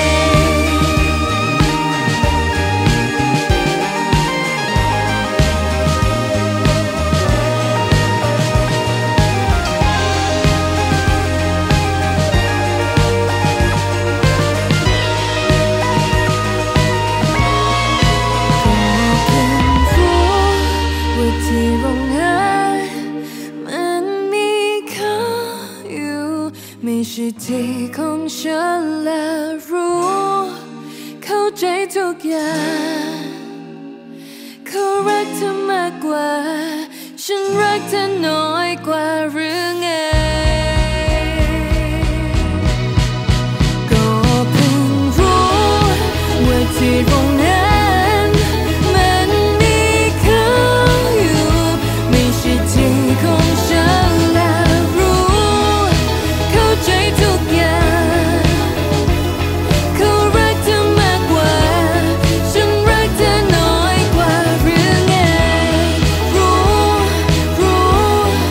Speaker 1: ที่ตรงนั้นมันมีเขาอยู่ไม่ใช่ที่ของฉันและรู้เข้าใจทุกอย่างเขารักเธอมากกว่าฉันรักเธอน้อยกว่าหรือไงก็เพิ่งรู้ว่าที่ตรงนั้นของฉันและรู้เข้าใจทุกอย่างเขารักเธอมากกว่าฉันรักเธอน้อยกว่าหรือไงรู้รู้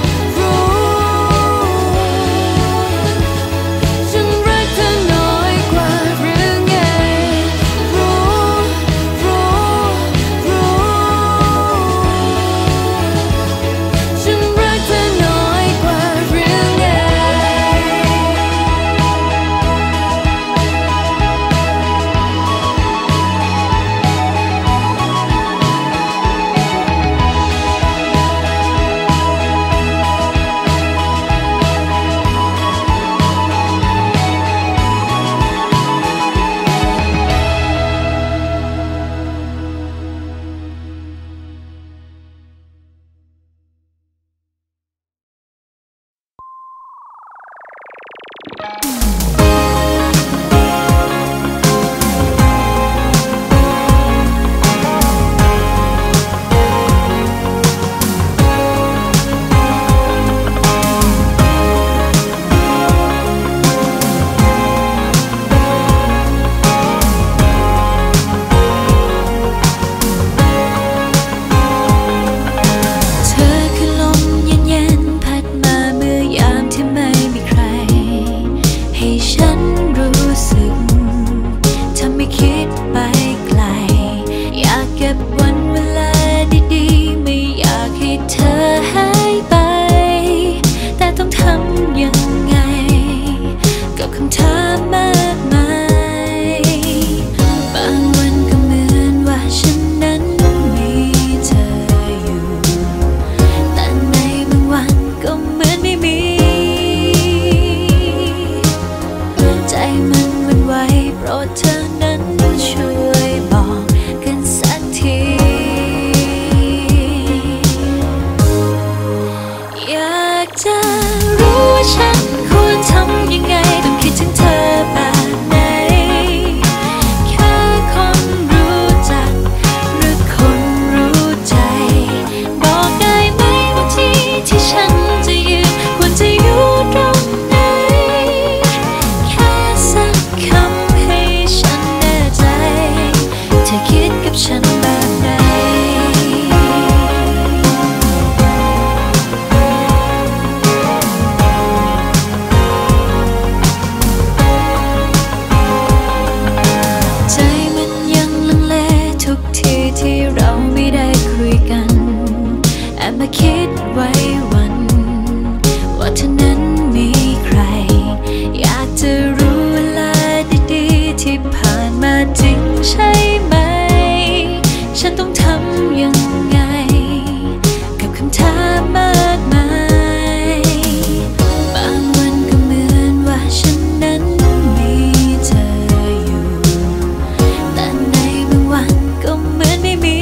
Speaker 1: มาคิดไว้วันว่าเธอนั้นมีใครอยากจะรู้เวลาดีๆที่ผ่านมาจริงใช่ไหมฉันต้องทำยังไงกับคำถามมากมายบางวันก็เหมือนว่าฉันนั้นมีเธออยู่แต่ในบางวันก็เหมือนไม่มี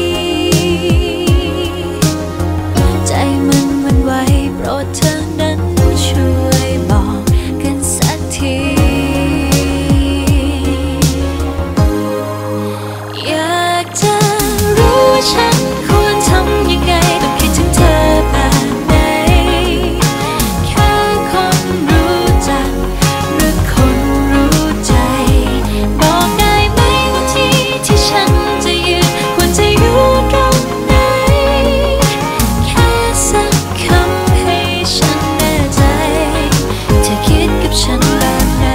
Speaker 1: ใจมันหวั่นไหวโปรดเธอนั้นช่วยบอกกันสักทีอยากจะรู้ว่าฉันควรทำยังไงต้องคิดถึงเธอแบบไหนแค่คนรู้จักหรือคนรู้ใจบอกได้ไหมว่าที่ที่ฉันจะยืนควรจะอยู่ตรงไหนแค่สักคำให้ฉันแน่ใจเธอคิดกับฉันแบบไหน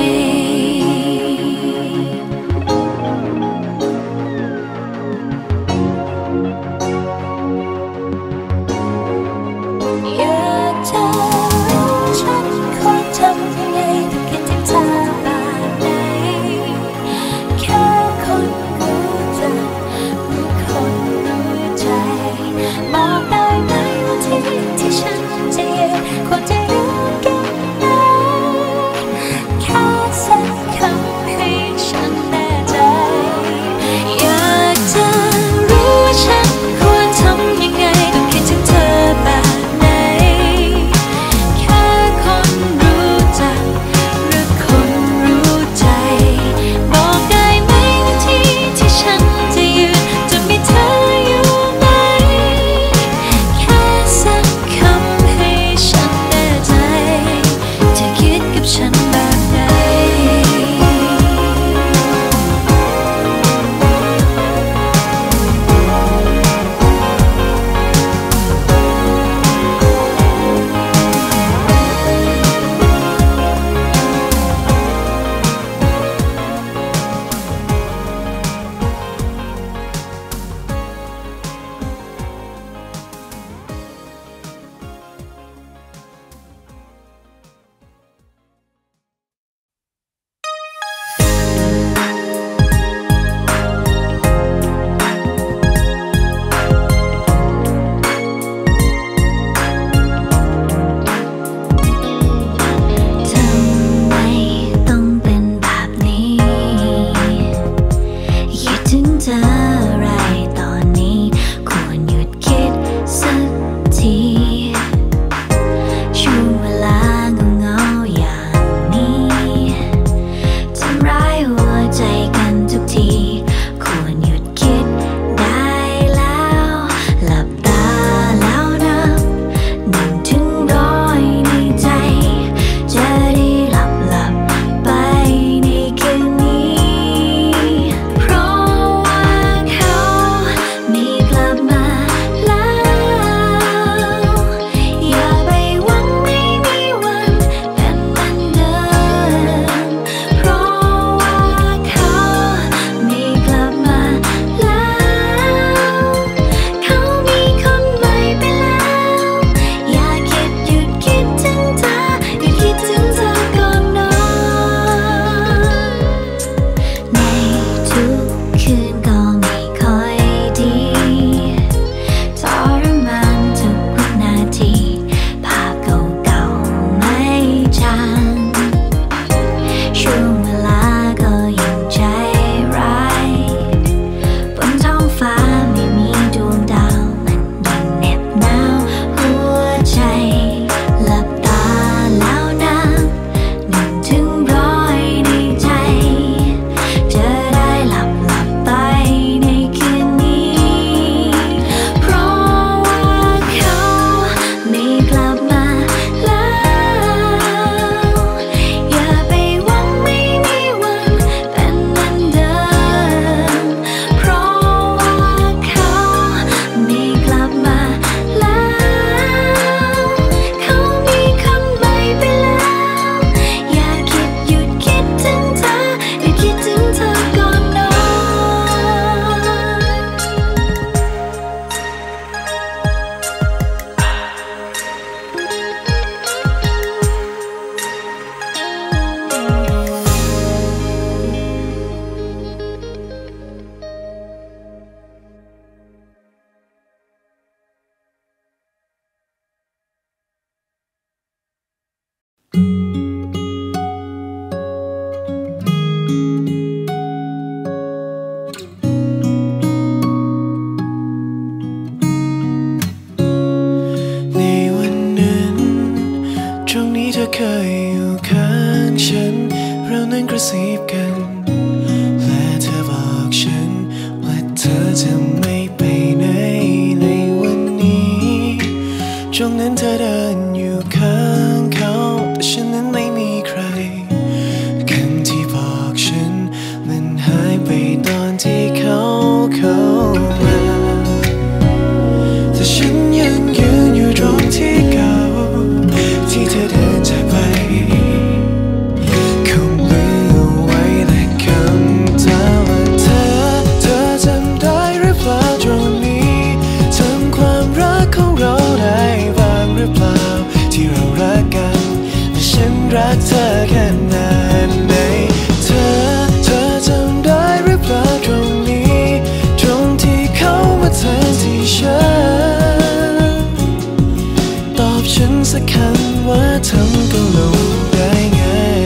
Speaker 1: อยากจะรู้ฉันควรทำยังไงต้องคิดถึงเธอแบบไหนแค่คนรู้จักหรือคนรู้ใจบอกได้ไหมว่าที่ที่ฉันจะยืนควรจะอยู่ตรงไหนแค่สักคำให้ฉันแน่ใจอยากจะรู้ว่าฉันควรทำยังไงต้องคิดถึงเธอแบบไหนแค่คนรู้จักหรือคนรู้ใจบอกได้ไหมว่าที่ที่ฉันจะยืนจะมีเธออยู่ไหมแค่สักคำให้ฉันแน่ใจเธอคิดกับฉันแบบไหนแล้ว
Speaker 3: เคยอยู่ข้างฉันเรานั้นกระซิบกันและเธอบอกฉันว่าเธอจะไม่ไปไหนในวันนี้ช่วงนั้นเธอเดินอยู่ข้างเขาแต่ฉันนั้นไม่มีใครคำที่บอกฉันมันหายไปตอนที่เขาเข้ามาแต่ฉันยังยืนอยู่ตรงที่เก่าที่เธอเดินจากไปคงลืมไว้แต่คำถามว่าเธอเธอจำได้หรือเปล่าตรงนี้จำความรักของเราได้บ้างหรือเปล่าที่เรารักกันแต่ฉันรักเธอแค่ไหนเธอเธอจำได้หรือเปล่าตรงนี้ตรงที่เขามาแทนที่ฉันตอบฉันสักคำว่าทำก็รู้ได้ไง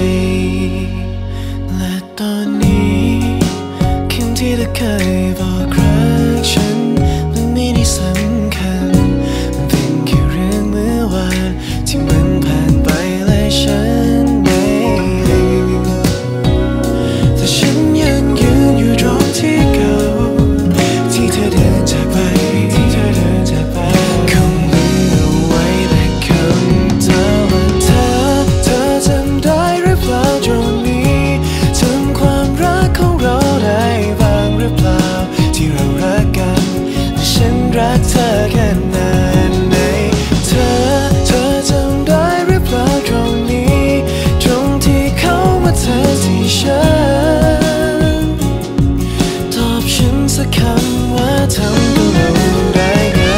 Speaker 3: และตอนนี้คำที่เธอเคยบอกรักฉันมันไม่ได้สำคัญมันเป็นแค่เรื่องเมื่อวานที่มันผ่านไปและฉันไม่ลืมแต่ฉันยังยืนอยู่ตรงที่เก่าที่เธอเดินจากไปที่เธอเดินจากไปคงลืมไว้แต่คำถามว่าเธอเธอจำได้หรือเปล่าตรงนี้จำความรักของเราได้บ้างหรือเปล่าที่เรารักกันแต่ฉันรักเธอแค่ไหนเธอเธอจำได้หรือเปล่าตรงนี้ตรงที่เขามาแทนที่ฉันตอบฉันสักคำว่าทำก็รู้ได้ไง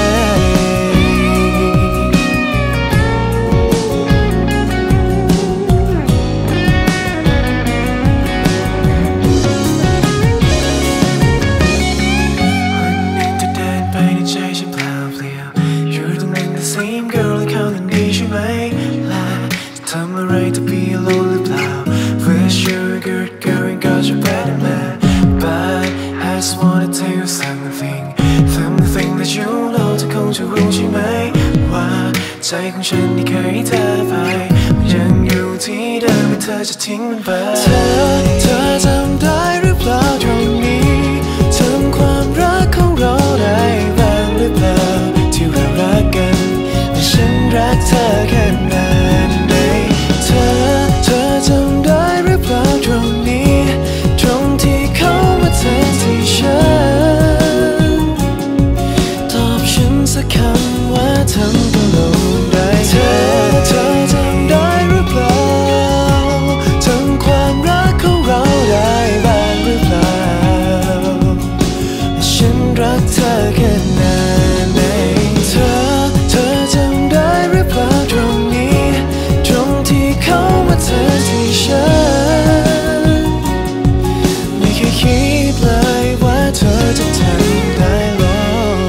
Speaker 3: วันนี้เธอเดินไปในใจฉันเปล่าเปลี่ยวอยู่ตรงนั้น the same girl และเขานั้นดีใช่ไหมและจะทำอะไรจะ be alone หรือเปล่า Wish you're a good girl and got your better man but I just wanna tell you something something that you know เธอคงจะรู้ใช่ไหมว่าใจของฉันที่เคยให้เธอไปมันยังอยู่ที่เดิมและเธอจะทิ้งมันไปเธอเธอจำได้หรือเปล่าตรงนี้จำความรักของเราได้บ้างหรือเปล่าที่เรารักกันแต่ฉันรักเธอแค่ไหนเธอเธอจำได้หรือเปล่าตรงนี้ตรงที่เขามาแทนที่ฉันตอบฉันสักคำว่าทำก็รู้ได้เธอเธอจำได้หรือเปล่าจำความรักของเราได้บ้างหรือเปล่าฉันรักเธอแค่ไหนเธอเธอจำได้หรือเปล่าตรงนี้ตรงที่เขามาแทนที่ฉันไม่เคยคิดเลยว่าเธอจะทำได้หรอก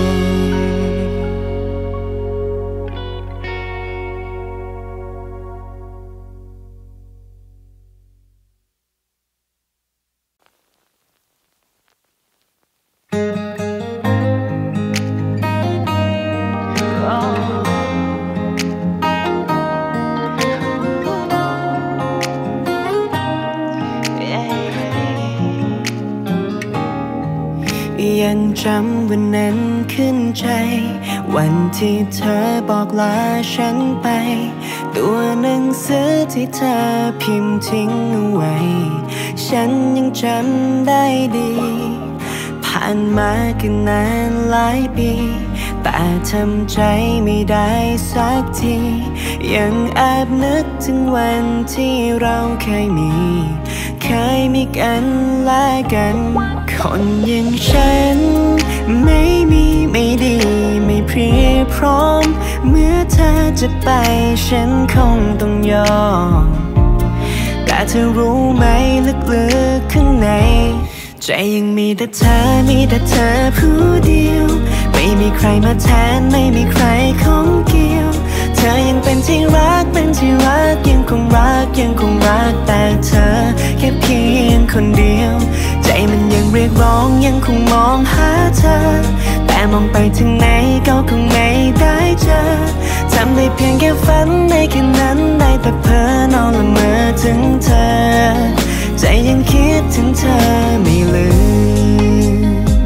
Speaker 4: ยังจำวันนั้นขึ้นใจวันที่เธอบอกลาฉันไปตัวหนังสือที่เธอพิมพ์ทิ้งเอาไว้ฉันยังจำได้ดีผ่านมากันนานหลายปีแต่ทำใจไม่ได้สักทียังแอบนึกถึงวันที่เราเคยมีเคยมีกันและกันคนอย่างฉันไม่มีไม่ดีไม่พรีพร้อมเมื่อเธอจะไปฉันคงต้องยอมแต่เธอรู้ไหมลึกๆข้างในใจยังมีแต่เธอมีแต่เธอผู้เดียวไม่มีใครมาแทนไม่มีใครของเกี่ยวเธอยังเป็นที่รักเป็นที่รักยังคงรักยังคงรักแต่เธอแค่เพียงคนเดียวใจมันยังเรียกร้องยังคงมองหาเธอแต่มองไปถึงไหนก็คงไม่ได้เจอเธอำได้เพียงแค่ฝันในคืนนั้นได้แต่เพ้อนอนละเมอถึงเธอใจยังคิดถึงเธอไม่ลืม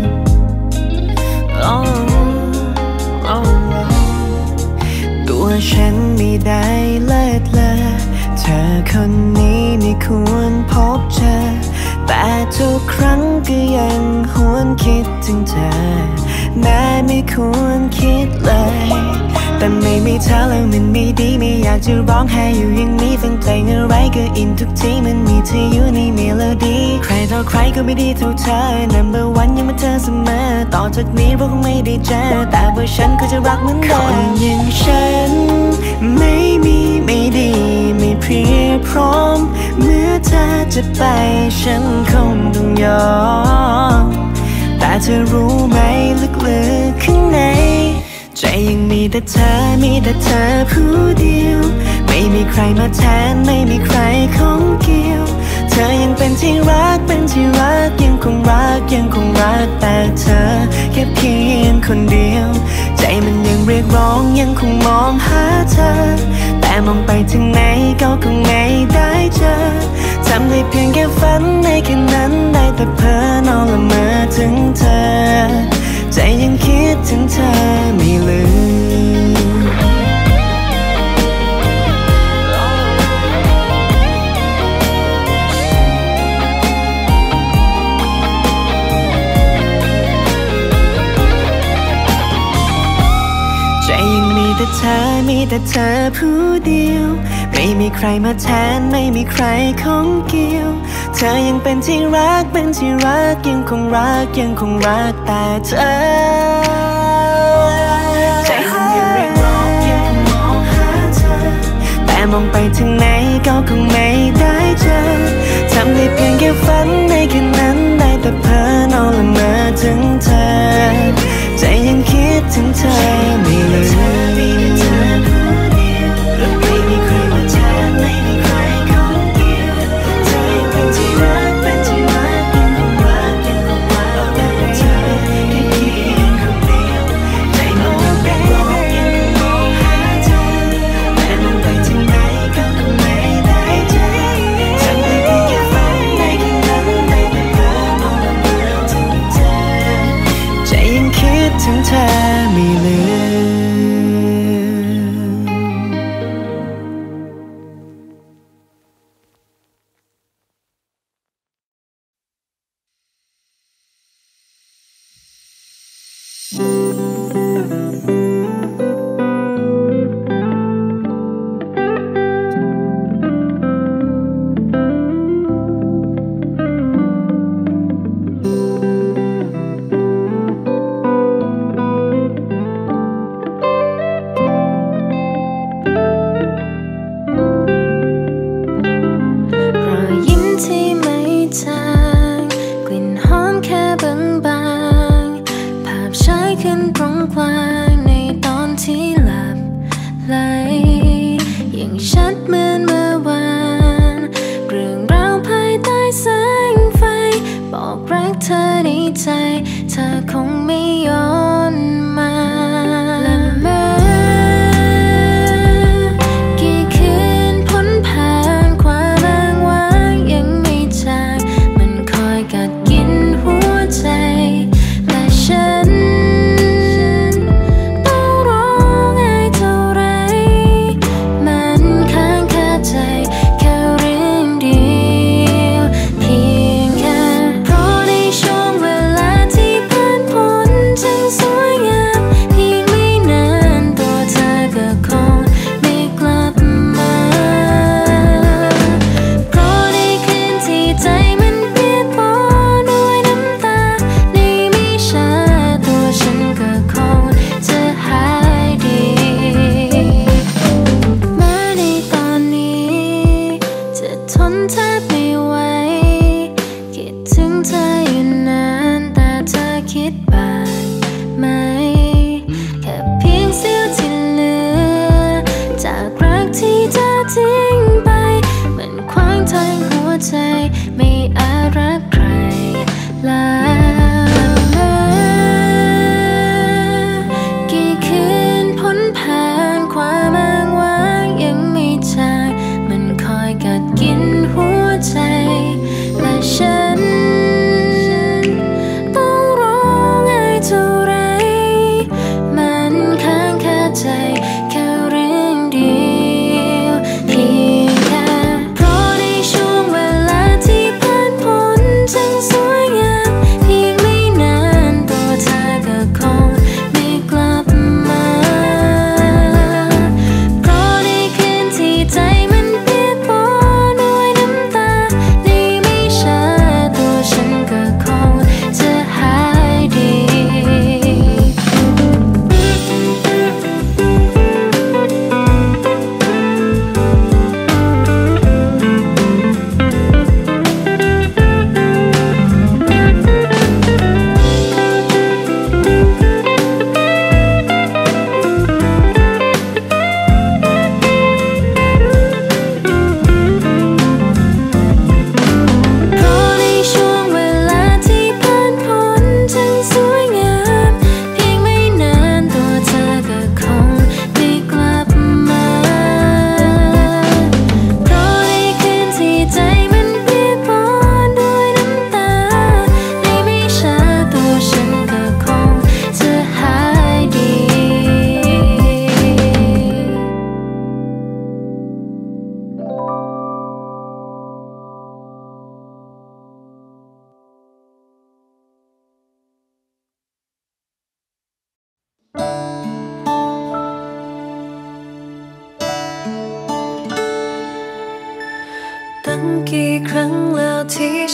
Speaker 4: oh, oh, oh. ตัวฉันไม่ได้เลิศเลอเธอคนนี้ไม่ควรพบเจอแต่ทุกครั้งก็ยังหวนคิดถึงเธอแม้ไม่ควรคิดเลยแต่ไม่มีเธอแล้วมันไม่ดีไม่อยากจะร้องไห้อยู่อย่างนี้ฟังเพลงอะไรก็อินทุกทีมันมีเธออยู่ในเมโลดี้ใครต่อใครก็ไม่ดีเท่าเธอ number one ยังเป็นเธอเสมอต่อจากนี้เราคงไม่ได้เจอแต่ว่าฉันก็จะรักเหมือนเดิมคนอย่างฉันไม่มีไม่ดีไม่เพียบพร้อมเมื่อเธอจะไปฉันคงต้องยอมแต่เธอรู้ไหมลึกๆข้างในใจยังมีแต่เธอมีแต่เธอผู้เดียวไม่มีใครมาแทนไม่มีใครของเกี่ยวเธอยังเป็นที่รักเป็นที่รักยังคงรักยังคงรักแต่เธอแค่เพียงคนเดียวใจมันยังเรียกร้องยังคงมองหาเธอแต่มองไปถึงไหนก็คงไม่ได้เจอทำได้เพียงแค่ฝันในคืนนั้นได้แต่เพ้อนอนละเมอถึงเธอใจยังคิดถึงเธอไม่ลืมใจยังมีแต่เธอมีแต่เธอผู้เดียวไม่มีใครมาแทนไม่มีใครของเกี่ยวเธอยังเป็นที่รักเป็นที่รักยังคงรักยังคงรักแต่เธอใจมันยังเรียกร้องยังคงมองหาเธอแต่มองไปถึงไหนก็คงไม่ได้เจอทำได้เพียงแค่ฝันในคืนนั้นได้แต่เพ้อนอนละเมอถึงเธอใจยังคิดถึงเธอไม่ลืมไม่มีใครมาแทนไม่มีใครของเกี่ยวเธอยังเป็นที่รักเป็นที่รักยังคงรักยังคงรักแต่เธอแค่เพียงคนเดียวใจมันยังเรียกร้องยังคงมองหาเธอแต่มองไปถึงไหนก็คงไม่ได้เจอทำได้เพียงแค่ฝันในคืนนั้นได้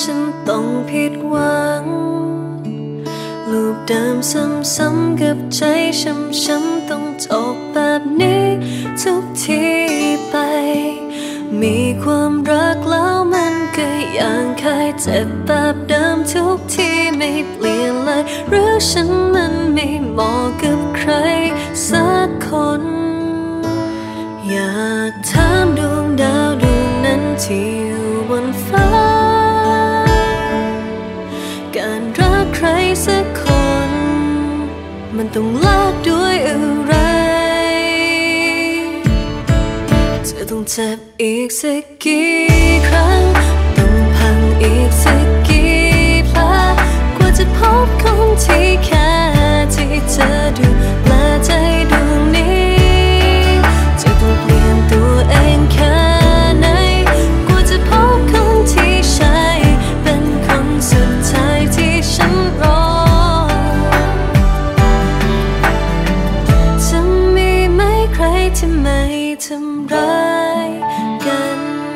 Speaker 1: ฉันต้องผิดหวังลูปเดิมซ้ำๆกับใจช้ำๆต้องจบแบบนี้ทุกทีไปมีความรักแล้วมันก็ยังเคยเจ็บแบบเดิมทุกทีไม่เปลี่ยนเลยหรือฉันมันไม่เหมาะกับใครสักคนอยากถามดวงดาวดวงนั้นที่อยู่บนฟ้าการรักใครสักคนมันต้องแลกด้วยอะไรจะต้องเจ็บอีกสักกี่ครั้งต้องพังอีกสักกี่แผลกว่าจะพบคนที่แค่ที่เธอดูแลใจดวงนี้จะต้องเปลี่ยนตัวเองแค่ไหนกว่าจะพบคนที่ใช่เป็นคนสุดท้ายที่ฉันรอจะมีไหมใครที่ไม่ทำร้ายกัน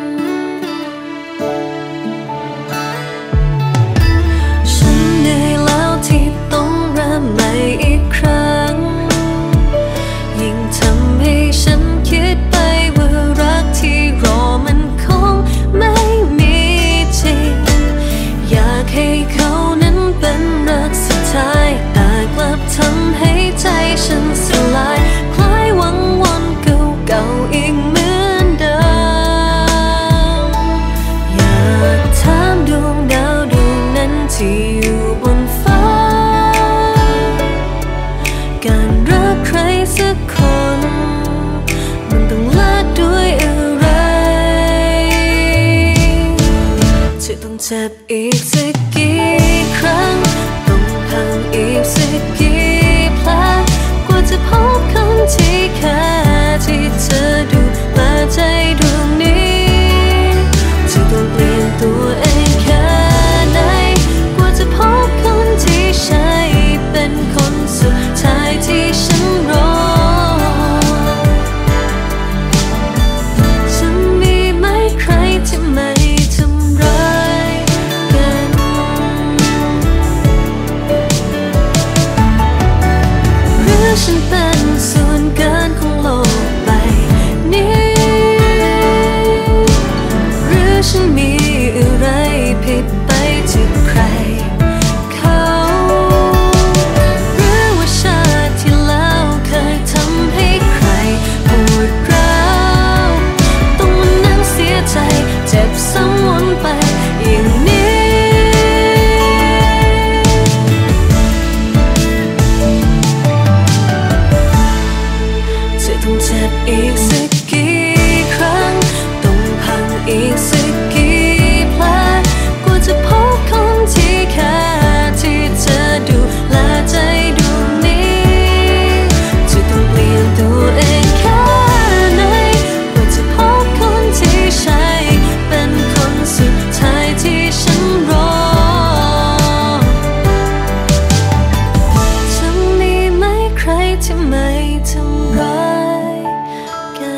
Speaker 1: ฉันเหนื่อยแล้วที่ต้องเริ่มใหม่อีกครั้งยิ่งทำให้ฉันคิดไปว่ารักที่รอมันคงไม่มีจริงอยากให้เขานั้นเป็นรักสุดท้ายแต่กลับทำให้ใจฉันสลายคล้ายวังวนเก่าๆอีกเหมือนเดิมอยากถามดวงดาวดวงนั้นที่อยู่บนฟ้าการรักใครสักคนมันต้องแลกด้วยอะไรจะต้องเจ็บอีกสักกี่ครั้งต้องพังอีกสักกี่แผลกว่าจะพบคนที่แค่ที่เธอดูแลใจดวงนี้จะต้องเปลี่ยนตัวเองแค่ไหนกว่าจะพบคนที่ใช่เป็นคนสุดท้ายที่ฉันรอจะมีไหมใครที่ไม่ทำร้ายกันหรือฉันเป็นส่วนเกินของโลกใบนี้หรือฉันมีอะไรผิดไปจากใครเขาหรือว่าชาติที่แล้วเคยทำให้ใครปวดร้าวต้องมานั่งเสียใจเจ็บซ้ำวนไปอย่างนี้จะต้องเจ็บอีกสักกี่ครั้งต้องพังอีกสักกี่แผลกว่าจะพบคนที่แค่ที่เธอดูแลใจดวงนี้จะต้องเปลี่ยนตัวเองแค่ไหนกว่าจะพบคนที่ใช่เป็นคนสุดท้ายที่ฉันรอจะมีไหมใครที่ไม่ทำร้ายกัน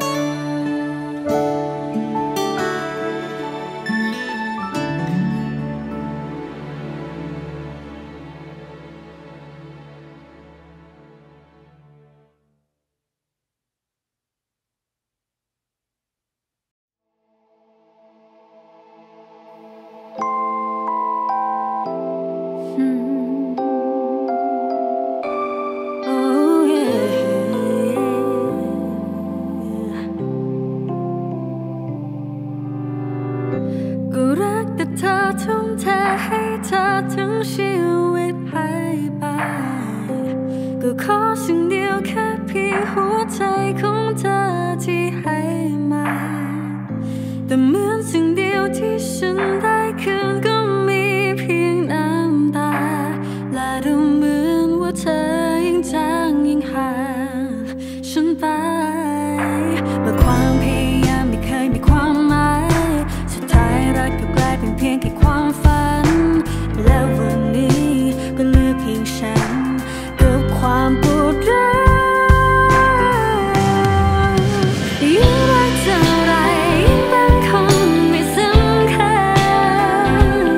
Speaker 7: ขอสิ่งเดียวแค่เพียงหัวใจของเธอที่ให้มาแต่เหมือนสิ่งเดียวที่ฉันได้คืนก็มีเพียงน้ำตาและดูเหมือนว่าเธอยิ่งจางยิ่งห่างฉันไปเมื่อความพยายามไม่เคยมีความหมายสุดท้ายรักก็กลายเป็นเพียงแค่ความฝันแล้ววันนี้ก็เหลือเพียงฉันกับความปวดร้าวยิ่งรักเท่าไรยิ่งเป็นคนไม่สำคัญ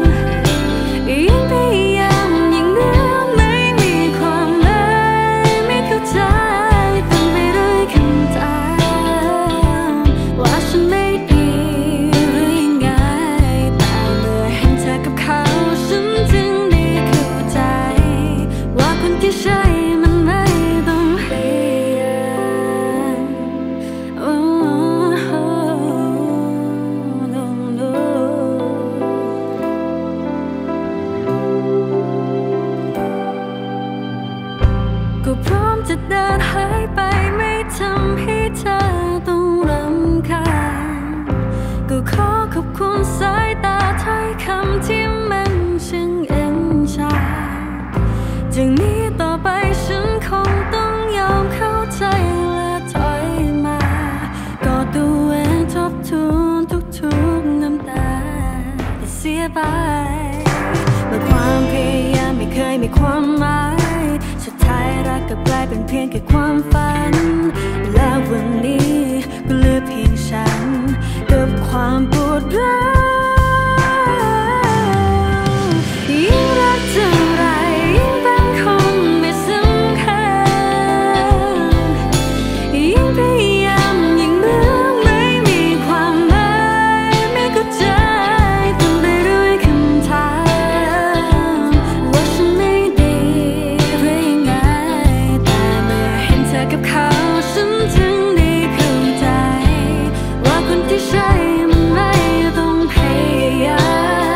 Speaker 7: ไปเมื่อความพยายามไม่เคยมีความหมายสุดท้ายรักก็กลายเป็นเพียงแค่ความฝันและวันนี้ก็เหลือเพียงฉันกับความปวดร้าวยิ่งรักเท่าไรยิ่งเป็นคนไม่สำคัญยิ่งพยายามยิ่งเหมือนไม่มีความหมายไม่เข้าใจต้องไปด้วยคำถามว่าฉันไม่ดีหรือยังไงแต่เมื่อเห็นเธอกับเขาฉันถึงได้เข้าใจว่าคนที่ใช่มันไม่ต้องพยายาม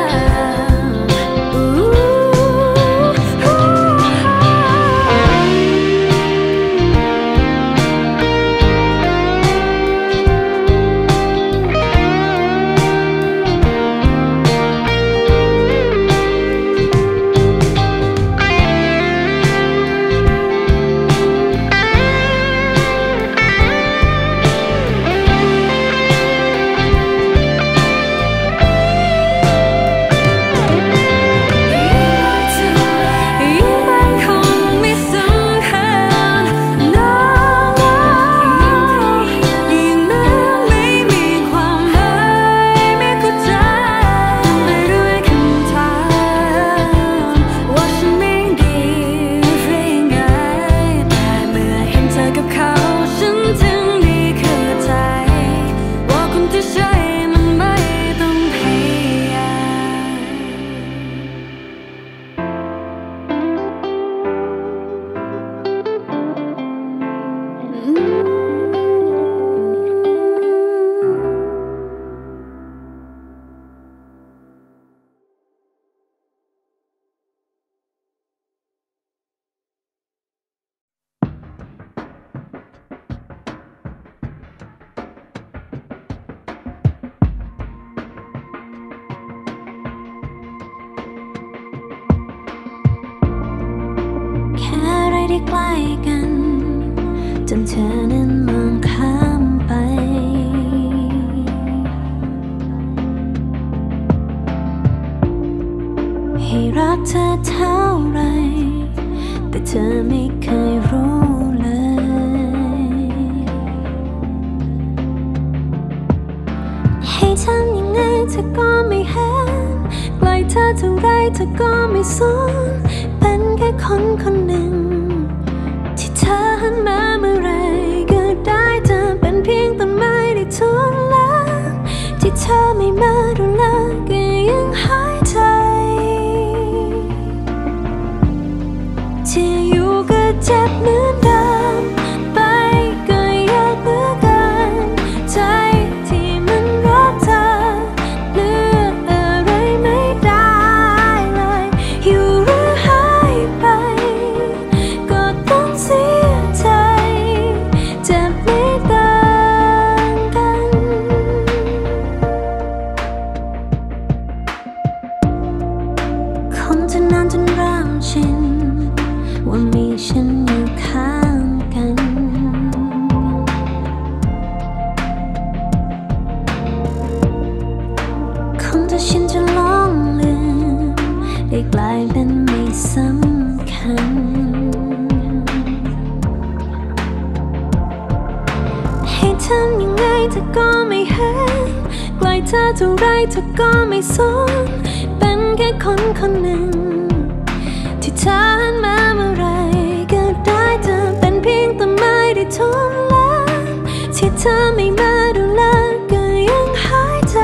Speaker 7: ได้ใกล้กันจนเธอนั้นมองข้ามไปให้รักเธอเท่าไรแต่เธอไม่เคยรู้เลยให้ทำยังไงเธอก็ไม่เห็นไกลเธอเท่าไรเธอก็ไม่สนเป็นแค่คนคนหนึ่งเธอหันมาเมื่อไรก็ได้เธอเป็นเพียงต้นไม้ที่ทนแล้วที่เธอไม่มาดูแลก็ยังหายใจที่อยู่ก็เจ็บเหมือนเดิมไปก็อยากเหลือเกินใจที่มันรักเธอเลือกอะไรไม่ได้เลยอยู่หรือหายไปก็ต้องเสียใจเจ็บไม่ต่างกันคนจะนานจนเริ่มชินว่ามีฉันอยู่ข้างกันคงจะชินจนหลงลืมได้กลายเป็นไม่สำคัญให้ทำยังไงเธอก็ไม่เห็นไกลเธอเท่าไรเธอก็ไม่สนเป็นแค่คนคนหนึ่งที่เธอหันมาเมื่อไรก็ได้เธอเป็นเพียงต้นไม้ที่ทนแล้วที่เธอไม่มาดูแลก็ยังหายใจ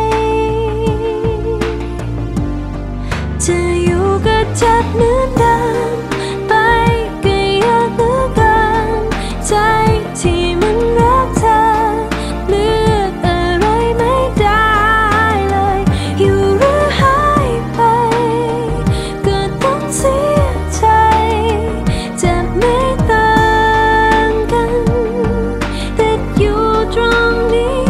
Speaker 7: จะอยู่ก็เจ็บเหมือนเดิมไปก็อยากเหลือเกินใจที่มันรักเธอเลือกอะไรไม่ได้เลยอยู่หรือหายไปก็ต้องเสียใจเจ็บไม่ต่างกันติดอยู่ตรงนี้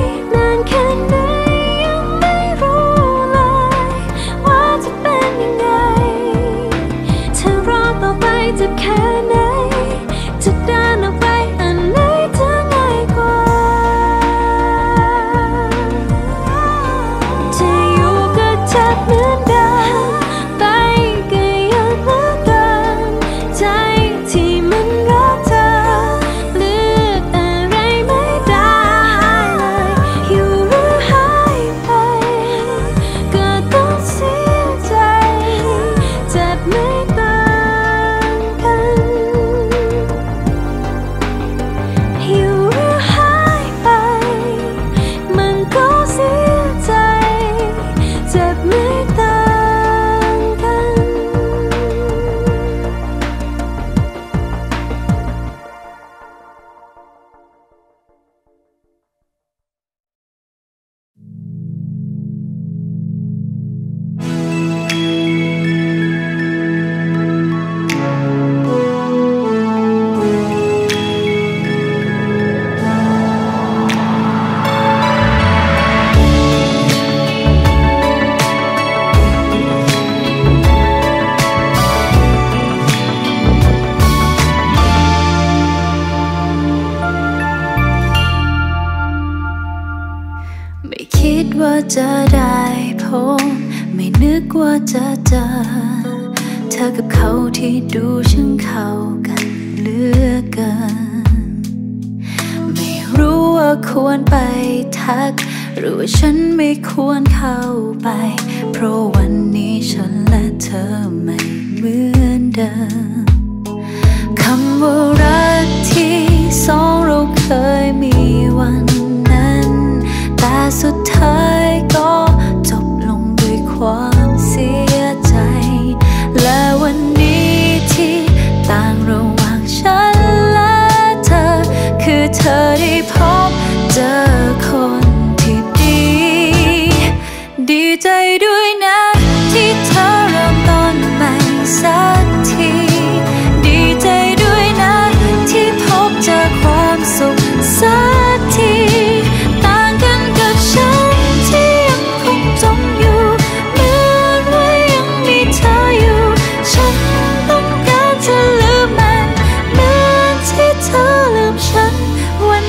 Speaker 1: จะได้พบไม่นึกว่าจะเจอเธอกับเขาที่ดูช่างเข้ากันเหลือเกินรู้ว่าควรไปทักหรือว่าฉันไม่ควรเข้าไปเพราะวันนี้ฉันและเธอไม่เหมือนเดิมคำว่ารักที่สองเราเคยมีวันนั้นแต่สุดท้ายก็จบลงด้วยความเสียใจและวันนี้ที่ต่างระหว่างฉันและเธอคือเธอได้พบเจอคนที่ดีดีใจด้วยนะที่เธอเริ่มต้นใหม่สักทีดีใจด้วยนะที่พบเจอความสุขสักทีต่างกันกับฉันที่ยังคงจมอยู่เหมือนว่ายังมีเธออยู่ฉันต้องการจะลืมมันเหมือนที่เธอลืมฉันวัน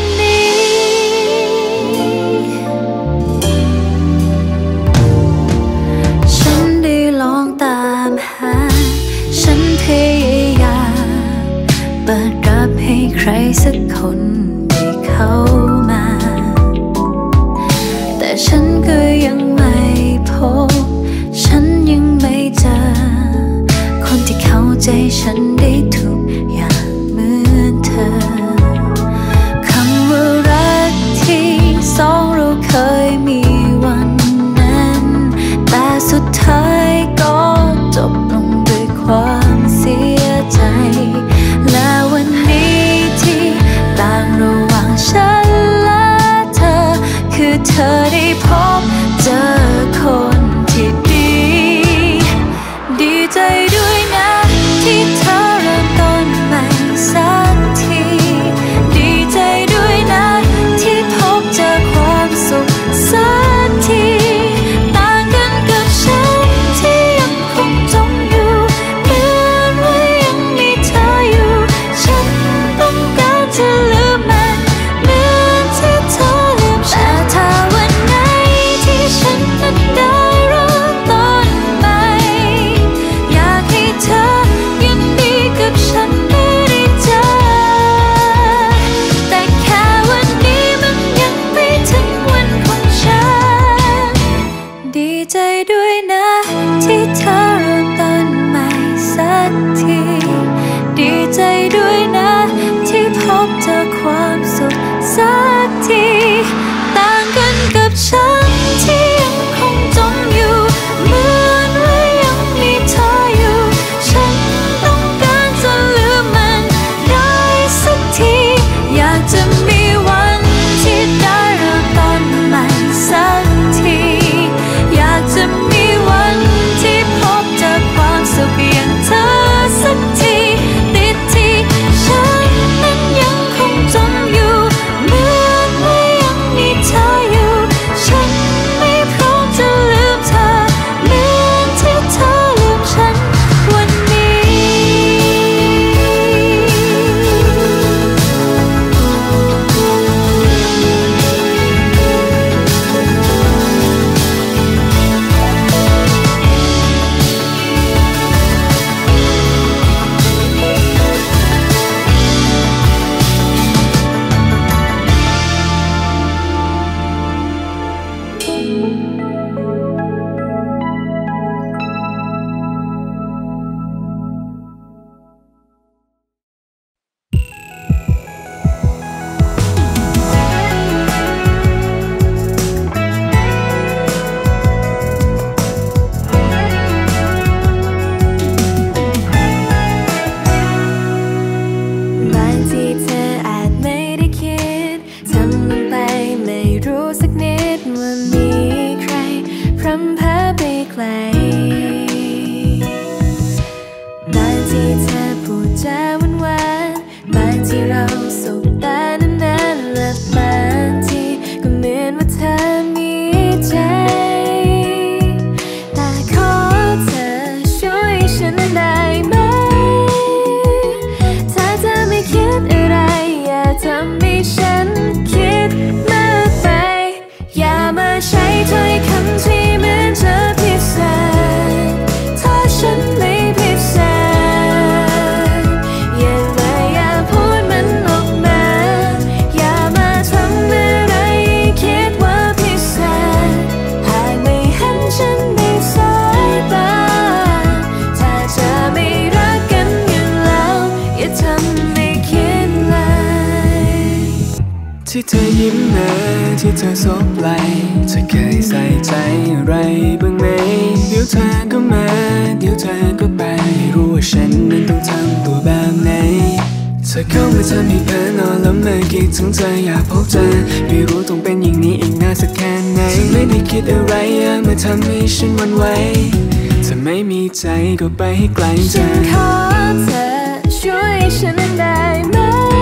Speaker 2: ที่เธอยิ้มมาที่เธอซบไหลเธอเคยใส่ใจอะไรบ้างไหมเดี๋ยวเธอก็มาเดี๋ยวเธอก็ไปไม่รู้ว่าฉันนั้นต้องทำตัวแบบไหนเธอเข้ามาทำให้เพ้อนอนแล้วมาคิดถึงเธออยากพบเธอไม่รู้ต้องเป็นอย่างนี้อีกนานสักแค่ไหนเธอไม่ได้คิดอะไรมาทำให้ฉันหวั่นไหวเธอไม่มีใจก็ไปให้ไกลเธอ
Speaker 1: ขอเธอช่วยฉันได้ไหม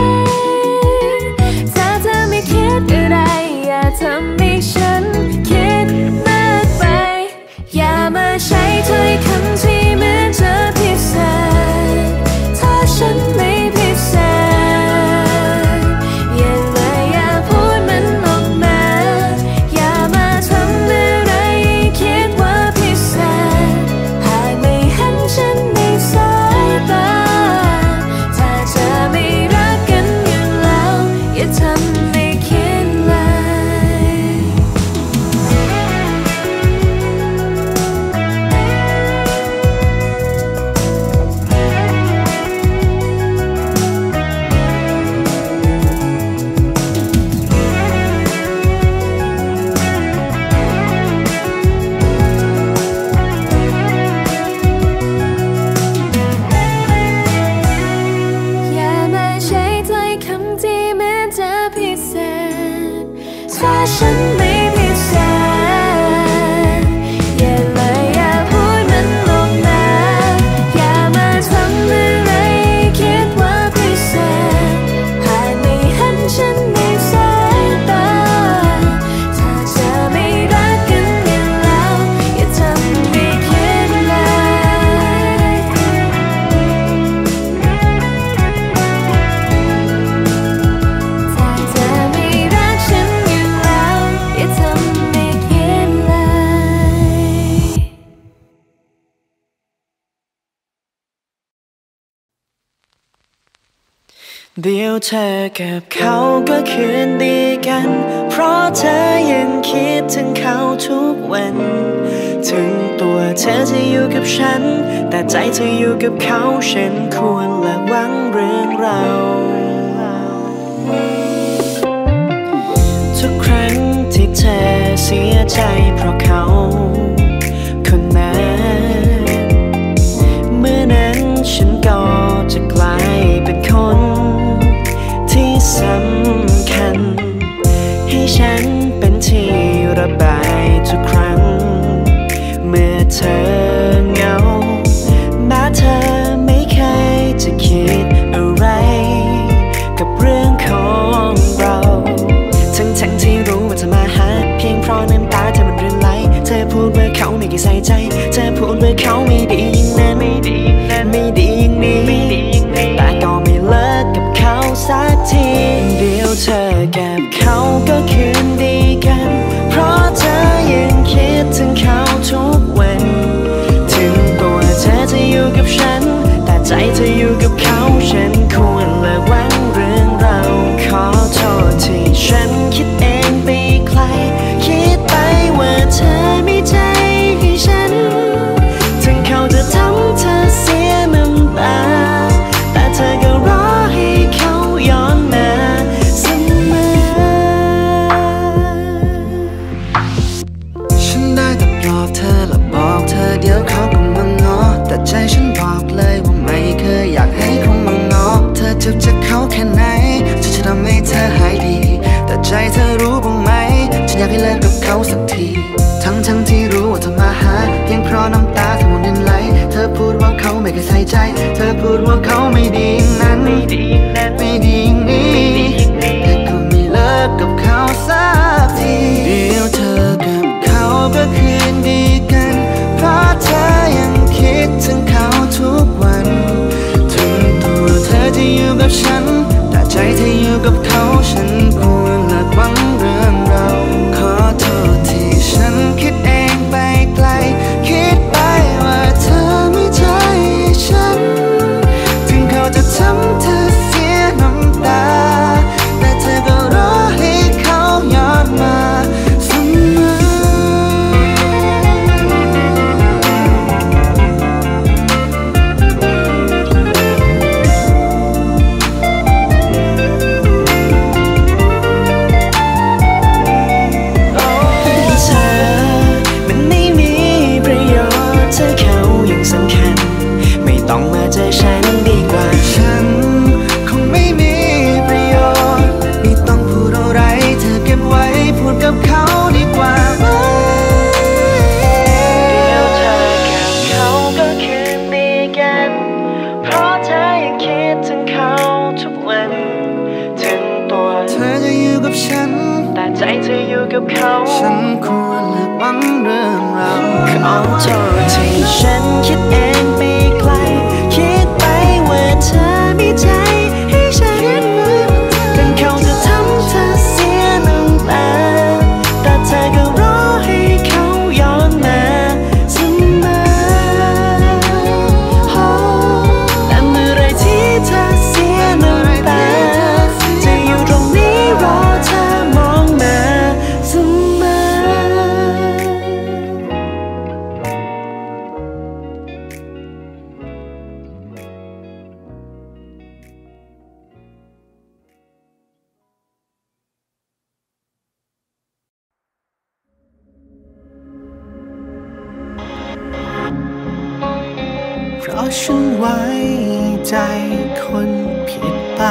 Speaker 1: ถ้าเธอไม่คิดอะไรอย่าทำให้ฉันคิดมากไปอย่ามาใช้ถ้อยคำที่เหมือนจะพิเศษถ้าฉันไม่พิเศษอย่าเลยอย่าพูดมันออกมาอย่ามาทำอะไรคิดว่าพิเศษหากไม่เห็นฉันในสายตาถ้าเธอไม่รักกันอยู่แล้วอย่าทำให้คิดเลยอย่ามาใช้ถ้อยคำที่เหมือนจะพิเศษถ้าฉันไม่พิเศษอย่าเลยอย่าพูดมันออกมาอย่ามาทำอะไรคิดว่าพิเศษหากไม่เห็นฉันในสายตาถ้าเธอไม่รักกันอยู่แล้วอย่าทำให้คิดเลยถ้าเธอไม่รักฉันอยู่แล้วอย่าทำให้คิดเลย
Speaker 5: เดี๋ยวเธอกับเขาก็คืนดีกันเพราะเธอยังคิดถึงเขาทุกวันถึงตัวเธอจะอยู่กับฉันแต่ใจเธออยู่กับเขาฉันควรละหวังเรื่องเราทุกครั้งที่เธอเสียใจเพราะเขาคนนั้นเมื่อนั้นฉันก็จะกลายเป็นคนที่สำคัญให้ฉันเป็นที่ระบายทุกครั้งเมื่อเธอเหงาแม้เธอไม่เคยจะคิดอะไรกับเรื่องของเราทั้งทั้งที่รู้ว่าเธอมาหาเพียงเพราะน้ำตาเธอมันรื่นไหลเธอพูดว่าเขาไม่ได้ใส่ใจเธอพูดว่าเขาไม่ดีอย่างนั้นไม่ดีไม่ดีอย่างนี้แต่ก็ไม่เลิกกับเขาสักทีเดี๋ยวเธอกับเขาก็คืนดีกันเพราะเธอยังคิดถึงเขาทุกวันถึงตัวเธอจะอยู่กับฉันแต่ใจเธออยู่กับเขาฉันควรละหวังเรื่องเราขอโทษที่ฉันคิดเองไปไกลคิดไปว่าเธอไม่ใจให้ฉันถึงเขาจะทำเธอเสียน้ำตาแต่เธอก็รอให้เขาย้อนมาเสมอ
Speaker 4: ฉันได้แต่ปลอบเธอและบอกเธอเดี๋ยวเขาก็มาง้อแต่ใจฉันบอกเลยว่าไม่เคยอยากให้เขามาง้อเธอเจ็บจากเขาแค่ไหนฉันจะทำให้เธอหายดีแต่ใจเธอรู้บ้างไหมฉันอยากให้เลิกกับเขาสักทีทั้งทั้งที่รู้ว่าเธอมาหาเพียงเพราะน้ำตาเธอหมดดินไหลเธอพูดว่าเขาไม่เคยใส่ใจเธอพูดว่าเขาไม่ดีนั้นไม่ดีไม่ดีนี้แต่ก็ไม่เลิกกับเขาสักทีเดี๋ยวเธอกับเขาก็คืนดีกันเพราะเธอยังคิดถึงเขาทุกวันถึงตัวเธอจะอยู่กับฉันแต่ใจเธออยู่กับเขาฉันควรละหวังเรื่องเราขอโทษที่ฉันคิดเองไปไกลคิดไปว่าเธอไม่ใจฉันถึงเขาจะทำเธอเสียน้ำตา
Speaker 3: ใจเธออยู่กับเขา
Speaker 2: ฉันควรเลือกหวังเรื่องราวขอโทษที่ฉันคิดเองไปไกลคิดไปว่าเธอมีใจให้ฉันกันเขาจะทำเธอเสียน้ำตาแต่เธอก็รอให้เขาย้อนมาเสมอแต่เมื่อไรที่เธอเสียน้ำตาจะอยู่ตรงนี้รอเธอมองมาเสมอเพราะฉันไว้ใจคนผิดไป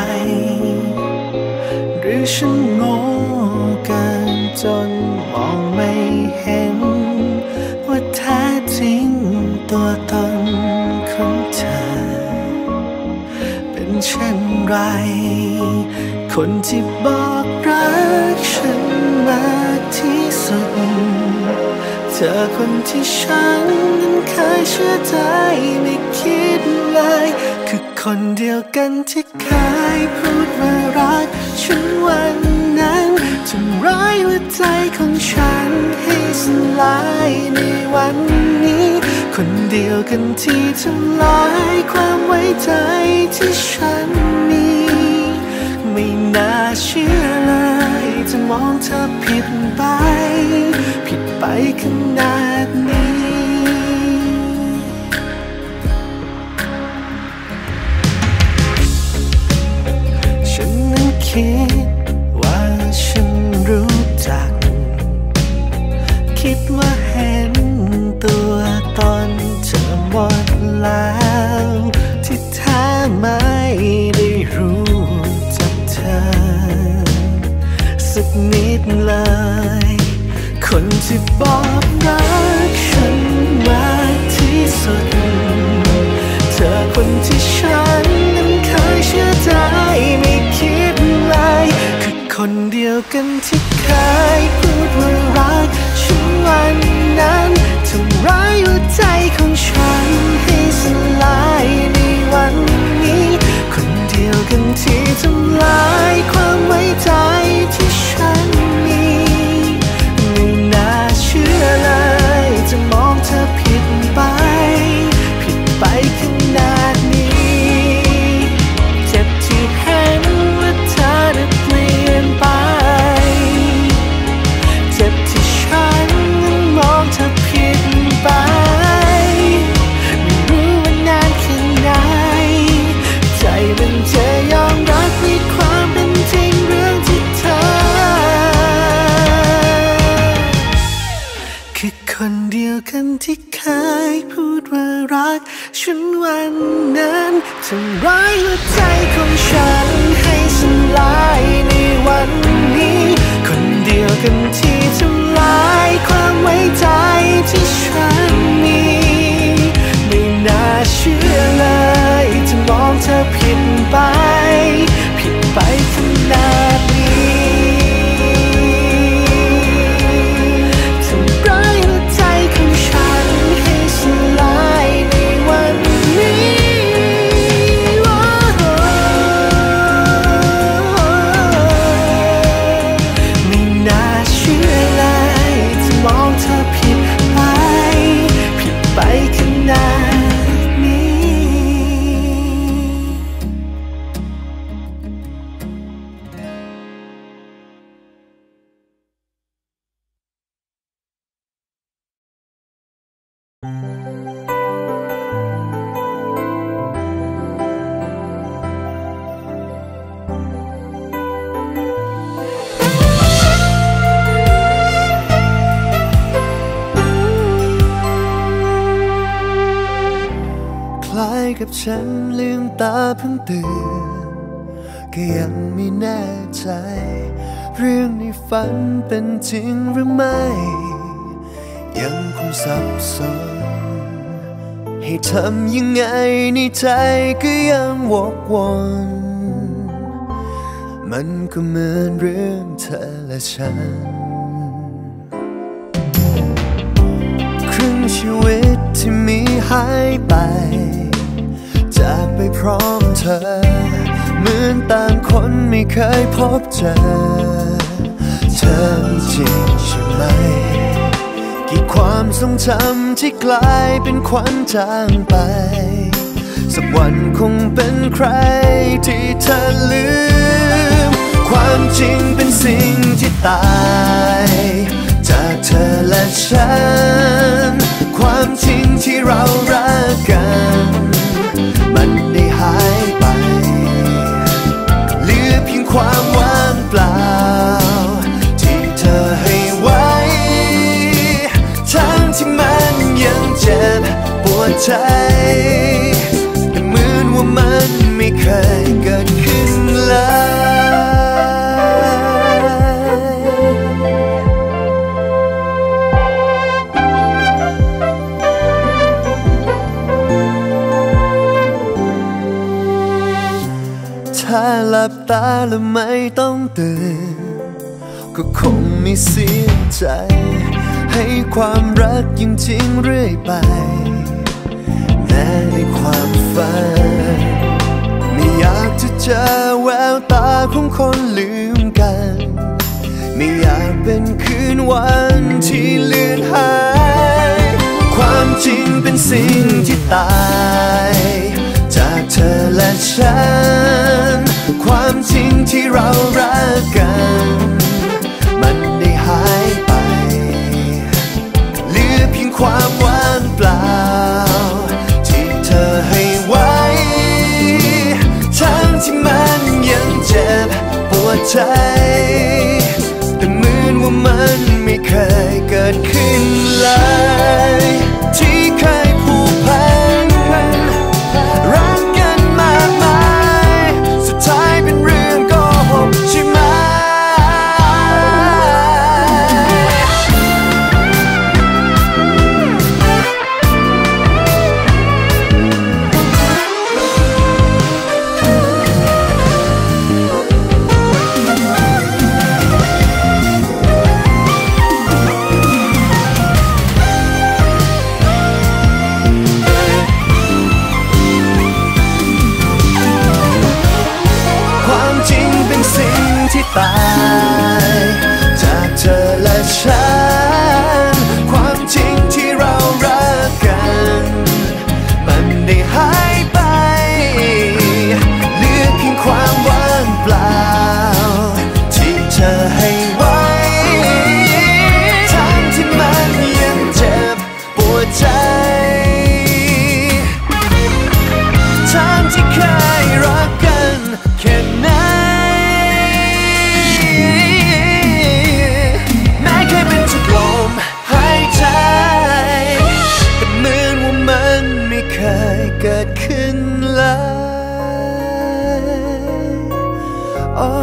Speaker 2: หรือฉันโง่เกินจนมองไม่เห็นว่าแท้จริงตัวตนของเธอเป็นเช่นไรคนที่บอกรักฉันมากที่สุดเธอคนที่ฉันนั้นเคยเชื่อใจไม่คิดเลยคือคนเดียวกันที่เคยพูดว่ารักฉันวันนั้นทำร้ายหัวใจของฉันให้สลายในวันนี้คนเดียวกันที่ทำลายความไว้ใจที่ฉันมีไม่น่าเชื่อเลยจะมองเธอผิดไปผิดไปขนาดนี้ฉันนั้นคิดว่าฉันรู้จักคิดว่าเห็นตัวตนเธอหมดแล้วที่แท้ไม่ได้รู้จักเธอสักนิดเลยคนที่บอกรักฉันมากที่สุดเธอคนที่ฉันนั้นเคยเชื่อใจไม่คิดเลยคือคนเดียวกันที่เคยพูดว่ารักฉันวันนั้นทำร้ายหัวใจของฉันให้สลายในวันนี้คนเดียวกันที่ทำลายความไว้ใจที่ฉันมีไม่น่าเชื่อเลยจะมองเธอผิดไปผิดไปขนาดนี้เจ็บที่เห็นว่าเธอได้เปลี่ยนไปเจ็บที่ฉันนั้นมองเธอผิดไปไม่รู้ว่านานแค่ไหนใจมันจะยอมรับในความเป็นจริงเรื่องที่เธอคือคนเดียวกันที่เคยพูดว่ารักฉันวันนั้นทำร้ายหัวใจของฉันให้สลายในวันนี้คนเดียวกันที่ทำลายความไว้ใจที่ฉันมีไม่น่าเชื่อเลยจะมองเธอผิดไปผิดไปขนาดนี้ทำร้ายหัวใจของฉันให้สลายในวันนี้ไม่น่าเชื่อเลยจะมองเธอผิดไปผิดไปขนาดนี้
Speaker 3: กับฉันลืมตาเพิ่งตื่นก็ยังไม่แน่ใจเรื่องในฝันเป็นจริงหรือไม่ยังคงสับสนให้ทำยังไงในใจก็ยังวกวนมันก็เหมือนเรื่องเธอและฉันครึ่งชีวิตที่มีหายไปจากไปพร้อมเธอเหมือนต่างคนไม่เคยพบเจอเธอมีจริงใช่ไหมกี่ความทรงจำที่กลายเป็นควันจางไปสักวันคงเป็นใครที่เธอลืมความจริงเป็นสิ่งที่ตายจากเธอและฉันความจริงที่เรารักกันมันได้หายไปเหลือเพียงความว่างเปล่าที่เธอให้ไว้ทั้งที่มันยังเจ็บปวดใจแต่เหมือนว่ามันไม่เคยเกิดขึ้นเลยถ้าหลับตาแล้วไม่ต้องตื่นก็คงไม่เสียใจให้ความรักยังจริงเรื่อยไปแม้ในความฝันไม่อยากจะเจอแววตาของคนลืมกันไม่อยากเป็นคืนวันที่เลือนหายความจริงเป็นสิ่งที่ตายจากเธอและฉันความจริงที่เรารักกันมันได้หายไปเหลือเพียงความว่างเปล่าที่เธอให้ไว้ทั้งที่มันยังเจ็บปวดใจแต่เหมือนว่ามันไม่เคยเกิดขึ้นเลยที่เคยผูกพันรักกันมากมายสุดท้ายเป็นเรื่องโกหกใช่ไหมที่ตายจากเธอและฉันความจริงที่เรารักกันมันได้หายไปเหลือเพียงความว่างเปล่าที่เธอให้ไว้ทั้งที่มันยังเจ็บปวดใจทั้งที่เคยรักกันแค่ไหนเกิดขึ้นเลยโอ้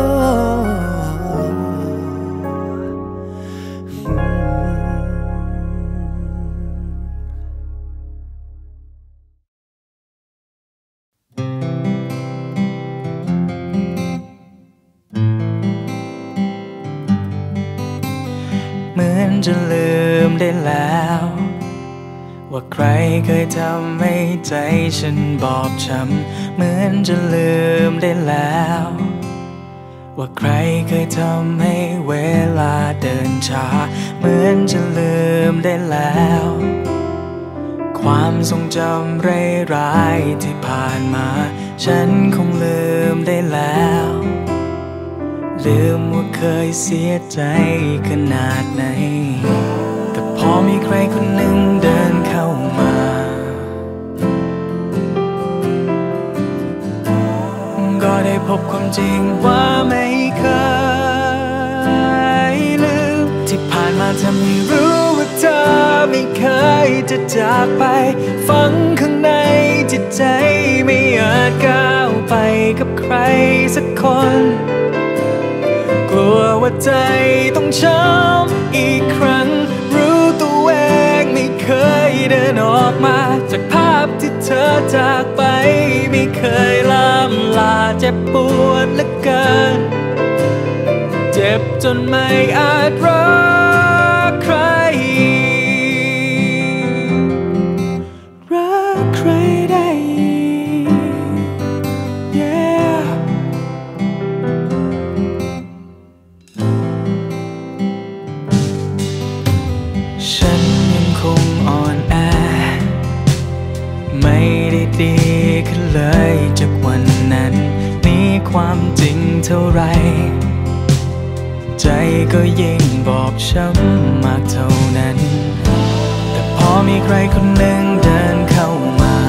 Speaker 2: เหมือนจะลืมได้แล้วว่าใครเคยทำให้ใจฉันบอบช้ำเหมือนจะลืมได้แล้วว่าใครเคยทำให้เวลาเดินช้าเหมือนจะลืมได้แล้วความทรงจำร้ายๆที่ผ่านมาฉันคงลืมได้แล้วลืมว่าเคยเสียใจขนาดไหนแต่พอมีใครคนหนึ่งเดินเข้ามาก็ได้พบความจริงว่าไม่เคยลืมที่ผ่านมาทำให้รู้ว่าเธอไม่เคยจะจากไปฝังข้างในจิตใจไม่อาจก้าวไปกับใครสักคนกลัวว่าใจต้องช้ำอีกครั้งรู้ตัวเองไม่เคยเดินออกมาจากภาพที่เธอจากไปไม่เคยล้ำลาเจ็บปวดเหลือเกินจนไม่อาจรักใครรักใครได้ฉันยังคงอ่อนแอไม่ได้ดีขึ้นเลยจากวันนั้นนี่ความจริงเท่าไรใจก็ยิ่งบอบช้ำมากเท่านั้นแต่พอมีใครคนหนึ่งเดินเข้ามา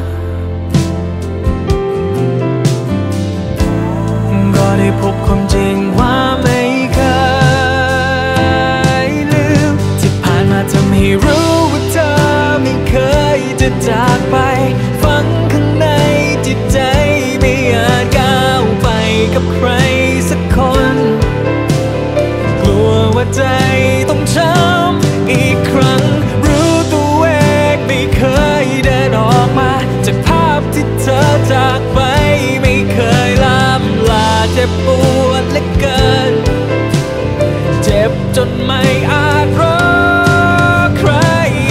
Speaker 2: ก็ได้พบความจริงว่าไม่เคยลืมที่ผ่านมาทำให้รู้ว่าเธอไม่เคยจะจากไปฝังข้างในจิตใจไม่อาจก้าวไปกับใครสักคนกลัวว่าใจต้องช้ำอีกครั้งรู้ตัวเองไม่เคยเดินออกมาจากภาพที่เธอจากไปไม่เคยล้ำลาเจ็บปวดเหลือเกินเจ็บจนไม่อาจรักใคร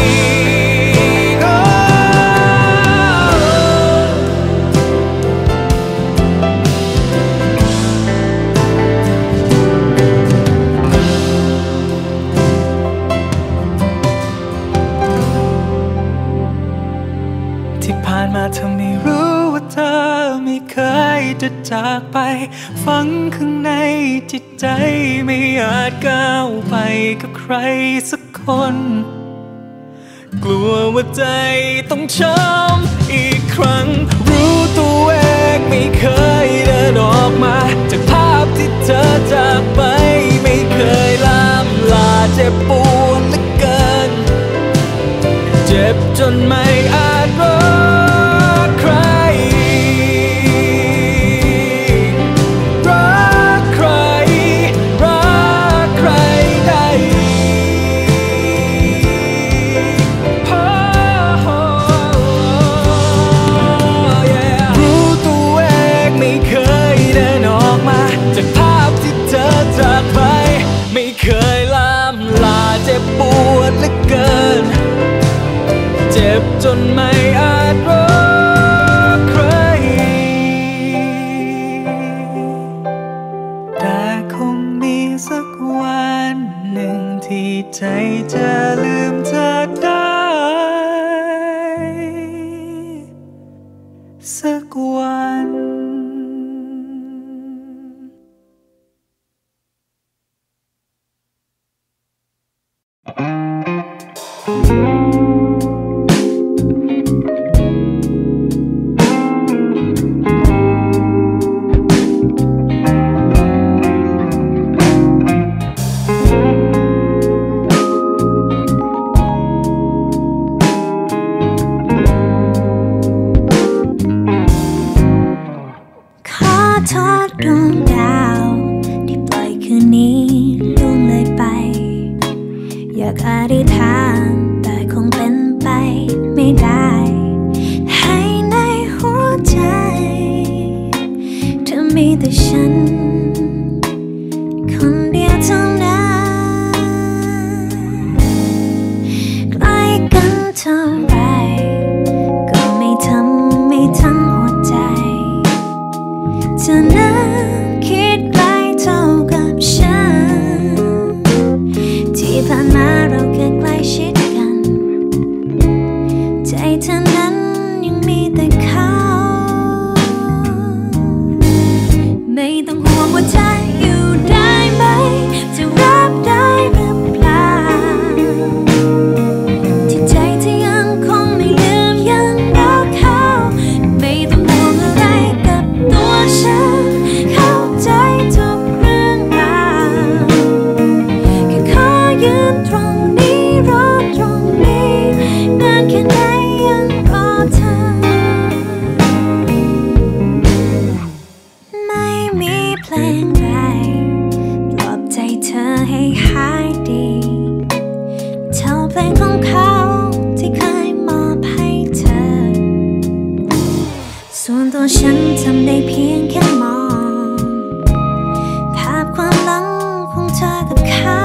Speaker 2: ที่ผ่านมาเธอไม่รู้ว่าเธอไม่เคยจะจากไปฝังข้างในจิตใจไม่อาจก้าวไปกับใครสักคนกลัวว่าใจต้องช้ำอีกครั้งรู้ตัวเองไม่เคยเดินออกมาจากภาพที่เธอจากไปไม่เคยล้ำลาเจ็บปวดเหลือเกินเจ็บจนไม่อาจรักใครรักใครรักใครได้รู้ตัวเองไม่เคยเดินออกมาจากภาพที่เธอจากไปไม่เคยล้ำลาเจ็บปวดเหลือเกินเจ็บจนไม่อาจรักใครแต่คงมีสักวันหนึ่งที่ใจจะลืมเธอได้สักวัน
Speaker 1: ทอดดวงดาวที่ปล่อยคืนนี้ล่วงเลยไปอยากอธิษฐานแต่คงเป็นไปไม่ได้ให้ในหัวใจเธอมีแต่ฉันคนเดียวเท่านั้นใกล้กันเท่าไรก็ไม่ทำไม่ทั้งหัวใจเธอนั้นคิดไกลเท่ากับฉันที่ผ่านมาเราแค่ใกล้ชิดกับเขา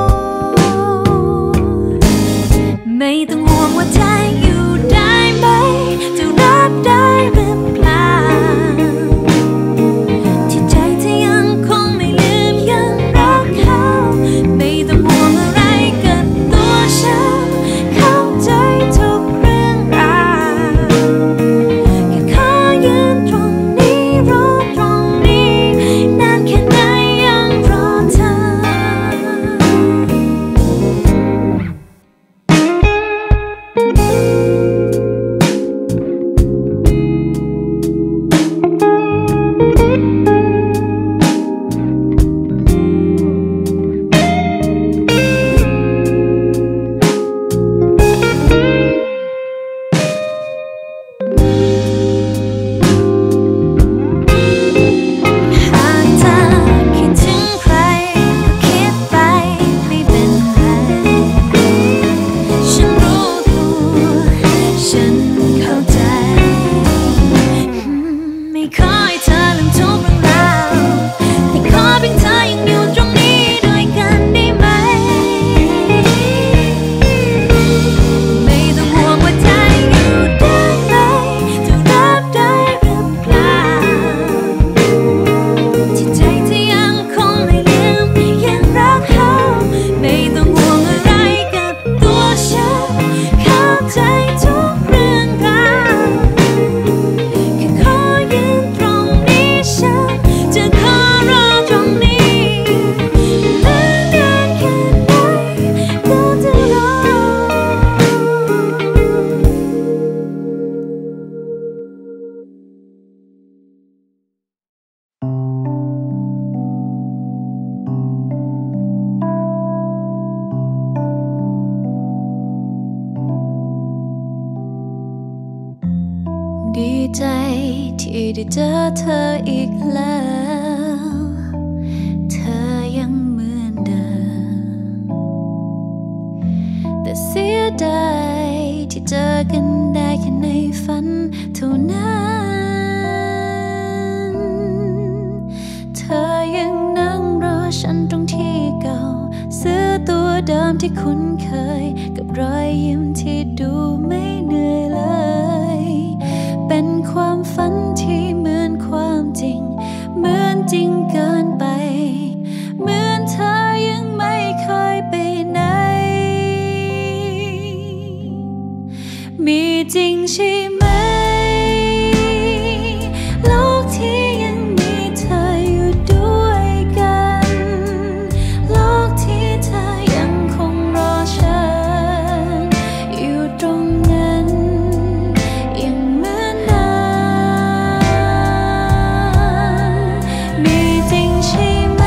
Speaker 1: ไม่ต้องห่วงว่าใจอยู่ได้ไหมจะรับได้หรือเปล่าที่ใจเธอยังคงไม่ลืมยังรักเขาไม่ต้องห่วงอะไรกับตัวฉันเข้าใจทุกเรื่องราวแค่ขอยืนตรงนี้รอตรงนี้นานแค่ไหนยังรอเธอหากเธอคิดถึงใครก็คิดไปไม่เป็นไรฉันรู้ตัวฉันเข้าใจไม่ขอให้เธอลืมทุกเรื่องราวแต่ขอเพียงเธอยังอยู่ตรงนี้ด้วยกันได้ไหมไม่ต้องห่วงว่าใจอยู่ได้ไหมจะรับได้หรือเปล่าที่ใจเธอยังคงไม่ลืมยังรักเขาไม่ต้องห่วงอะไรกับตัวฉันเข้าใจทุกเรื่องราวแค่ขอยืนตรงนี้ฉันจะขอรอตรงนี้นานนานแค่ไหนก็จะรอ ดีใจที่ได้เจอเธออีกแล้ว เธอยังเหมือนเดิม แต่เสียดายที่เจอกันได้แค่ในฝันเท่านั้น เธอยังนั่งรอฉันตรงที่เก่าซื้อตัวเดิมที่คุ้นเคย กับรอยยิ้มที่ดูไม่เหนื่อยเลย เป็นความฝันที่เหมือนความจริง เหมือนจริงเกินไป เหมือนเธอยังไม่เคยไปไหน มีจริงใช่ไหม โลกที่ยังมีเธออยู่ด้วยกัน โลกที่เธอยังคงรอฉันอยู่ตรงนั้น ยังเหมือนเดิม มีจริงใช่ไหม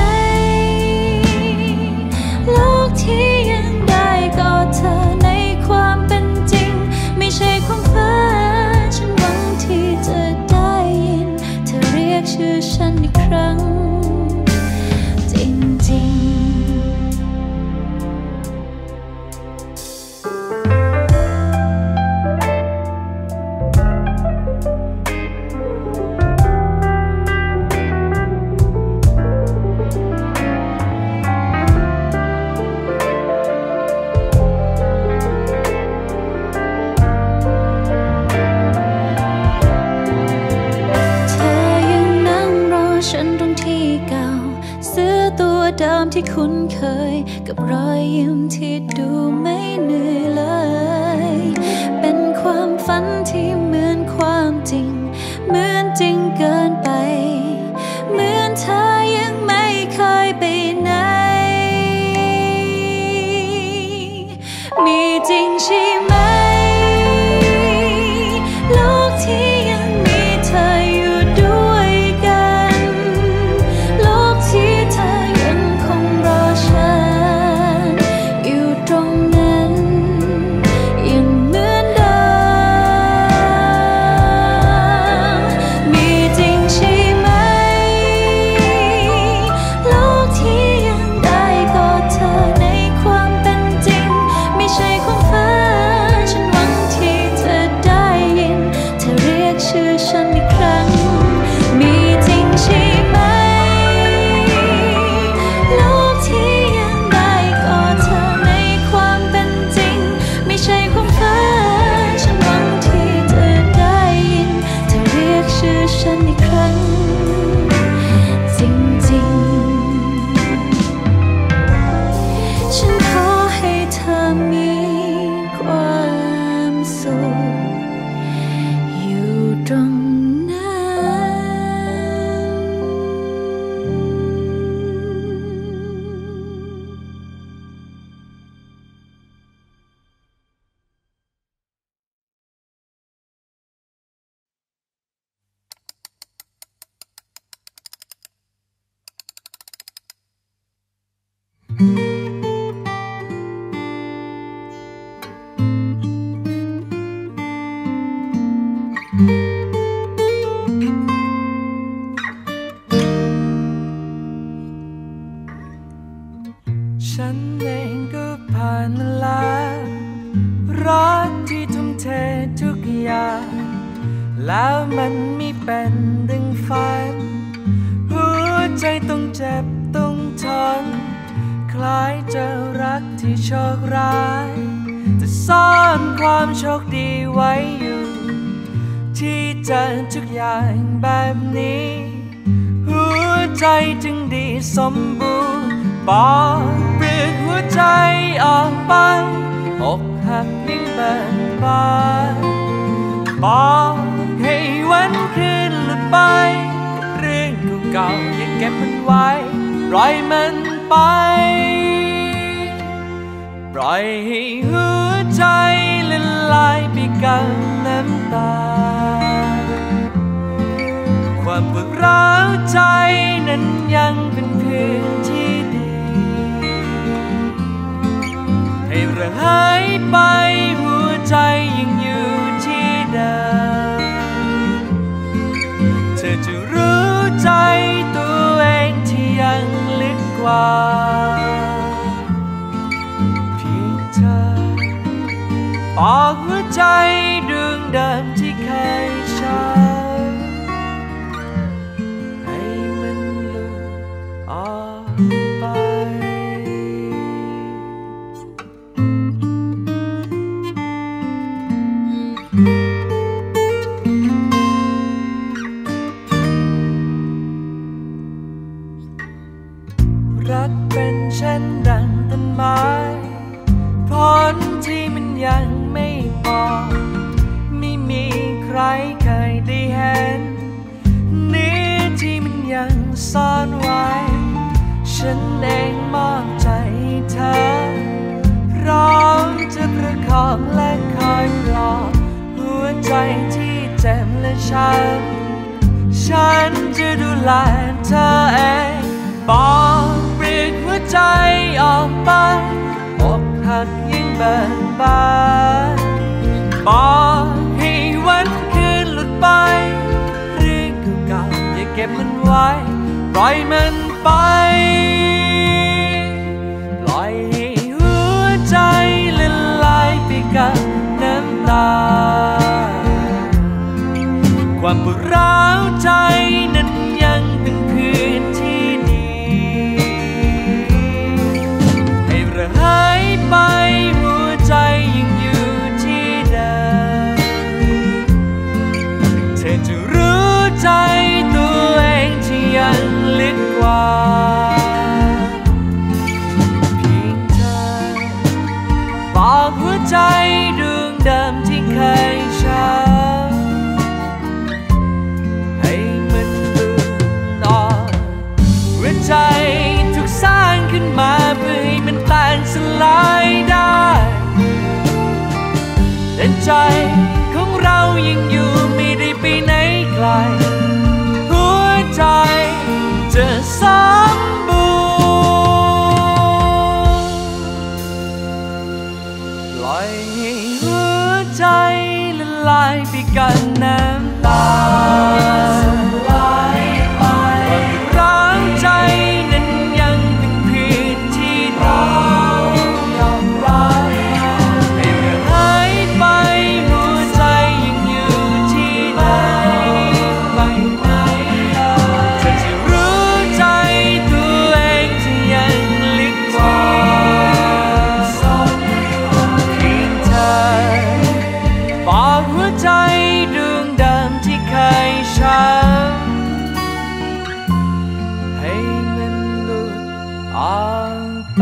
Speaker 1: โลกที่ยังได้กอดเธอในความเป็นจริง ไม่ใช่ความฝัน ฉันหวังที่จะได้ยินเธอเรียกชื่อฉันอีกครั้ง จริงๆ เธอยังนั่งรอฉันตรงที่เก่าซื้อตัวเดิมที่คุ้นเคย กับรอยยิ้มที่ดูไม่เหนื่อยเลย เป็นความฝันที่เหมือนความจริง เหมือนจริงเกินไป เหมือนเธอยังไม่เคยไปไหน มีจริงใช่ไหม โลกที่ยังมีเธออยู่ด้วยกัน โลกที่เธอยังคงรอฉันอยู่ตรงนั้น ยังเหมือนเดิม
Speaker 2: ฉันเองก็ผ่านมาแล้วรักที่ทุ่มเททุกอย่างแล้วมันไม่เป็นดังฝันหัวใจต้องเจ็บต้องทนคล้ายจะรักที่โชคร้ายแต่ซ่อนความโชคดีไว้อยู่ที่เจอทุกอย่างแบบนี้หัวใจจึงดีสมบูรณ์บอกเปลือกหัวใจออกไปอกหักยิ่งเบิกบานบอกให้วันคืนหลุดไปเรื่องเก่าๆอย่าเก็บมันไว้ปล่อยมันไปปล่อยให้หัวใจละลายไปกับน้ำตาความปวดร้าวใจนั้นยังเป็นพื้นที่ดีให้ระหายไปหัวใจยังอยู่ที่เดิมเธอจะรู้ใจตัวเองที่ยังลึกกว่าเพียงเธอบอกหัวใจดวงเดิมที่เคยช้ำออกไปรักเป็นเช่นดังต้นไม้ผลที่มันยังไม่บอกไม่มีใครเคยได้เห็นเนื้อที่มันยังซ่อนไว้ฉันเองมอบใจเธอพร้อมจะประคองและคอยปลอบหัวใจที่เจ็บและช้ำฉันจะดูแลเธอเองบอกเปลือกหัวใจออกไปอกหักยิ่งเบิกบานบอกให้วันคืนหลุดไปเรื่องเก่าๆอย่าเก็บมันไว้ปล่อยมันไปปล่อยให้หัวใจละลายไปกับน้ำตาความปวดร้าวใจนั้นยังเป็นพื้นที่ดีให้ระหายไปหัวใจยังอยู่ที่เดิมเธอจะรู้ใจตัวเองที่ยังลึกกว่าเพียงเธอบอกหัวใจดวงเดิมที่เคยช้ำให้มันหลุดออกหัวใจถูกสร้างขึ้นมาเพื่อให้มันแตกสลายได้แต่ใจของเรายังอยู่ไม่ได้ไปไหนไกลหัวใจจะสมบูรณ์ปล่อยให้หัวใจละลายไปกับน้ำตาความร้าวใจนั้นยังเป็นพื้นที่เรายอมรับให้ระหายไปหัวใจยังอยู่ที่ไหนไปไหนเธอจะรู้ใจตัวเองที่ยังลึกกว่าเพียงเธอบอกหัวใจดวงเดิมที่เคยช้ำให้มันหลุดออกไป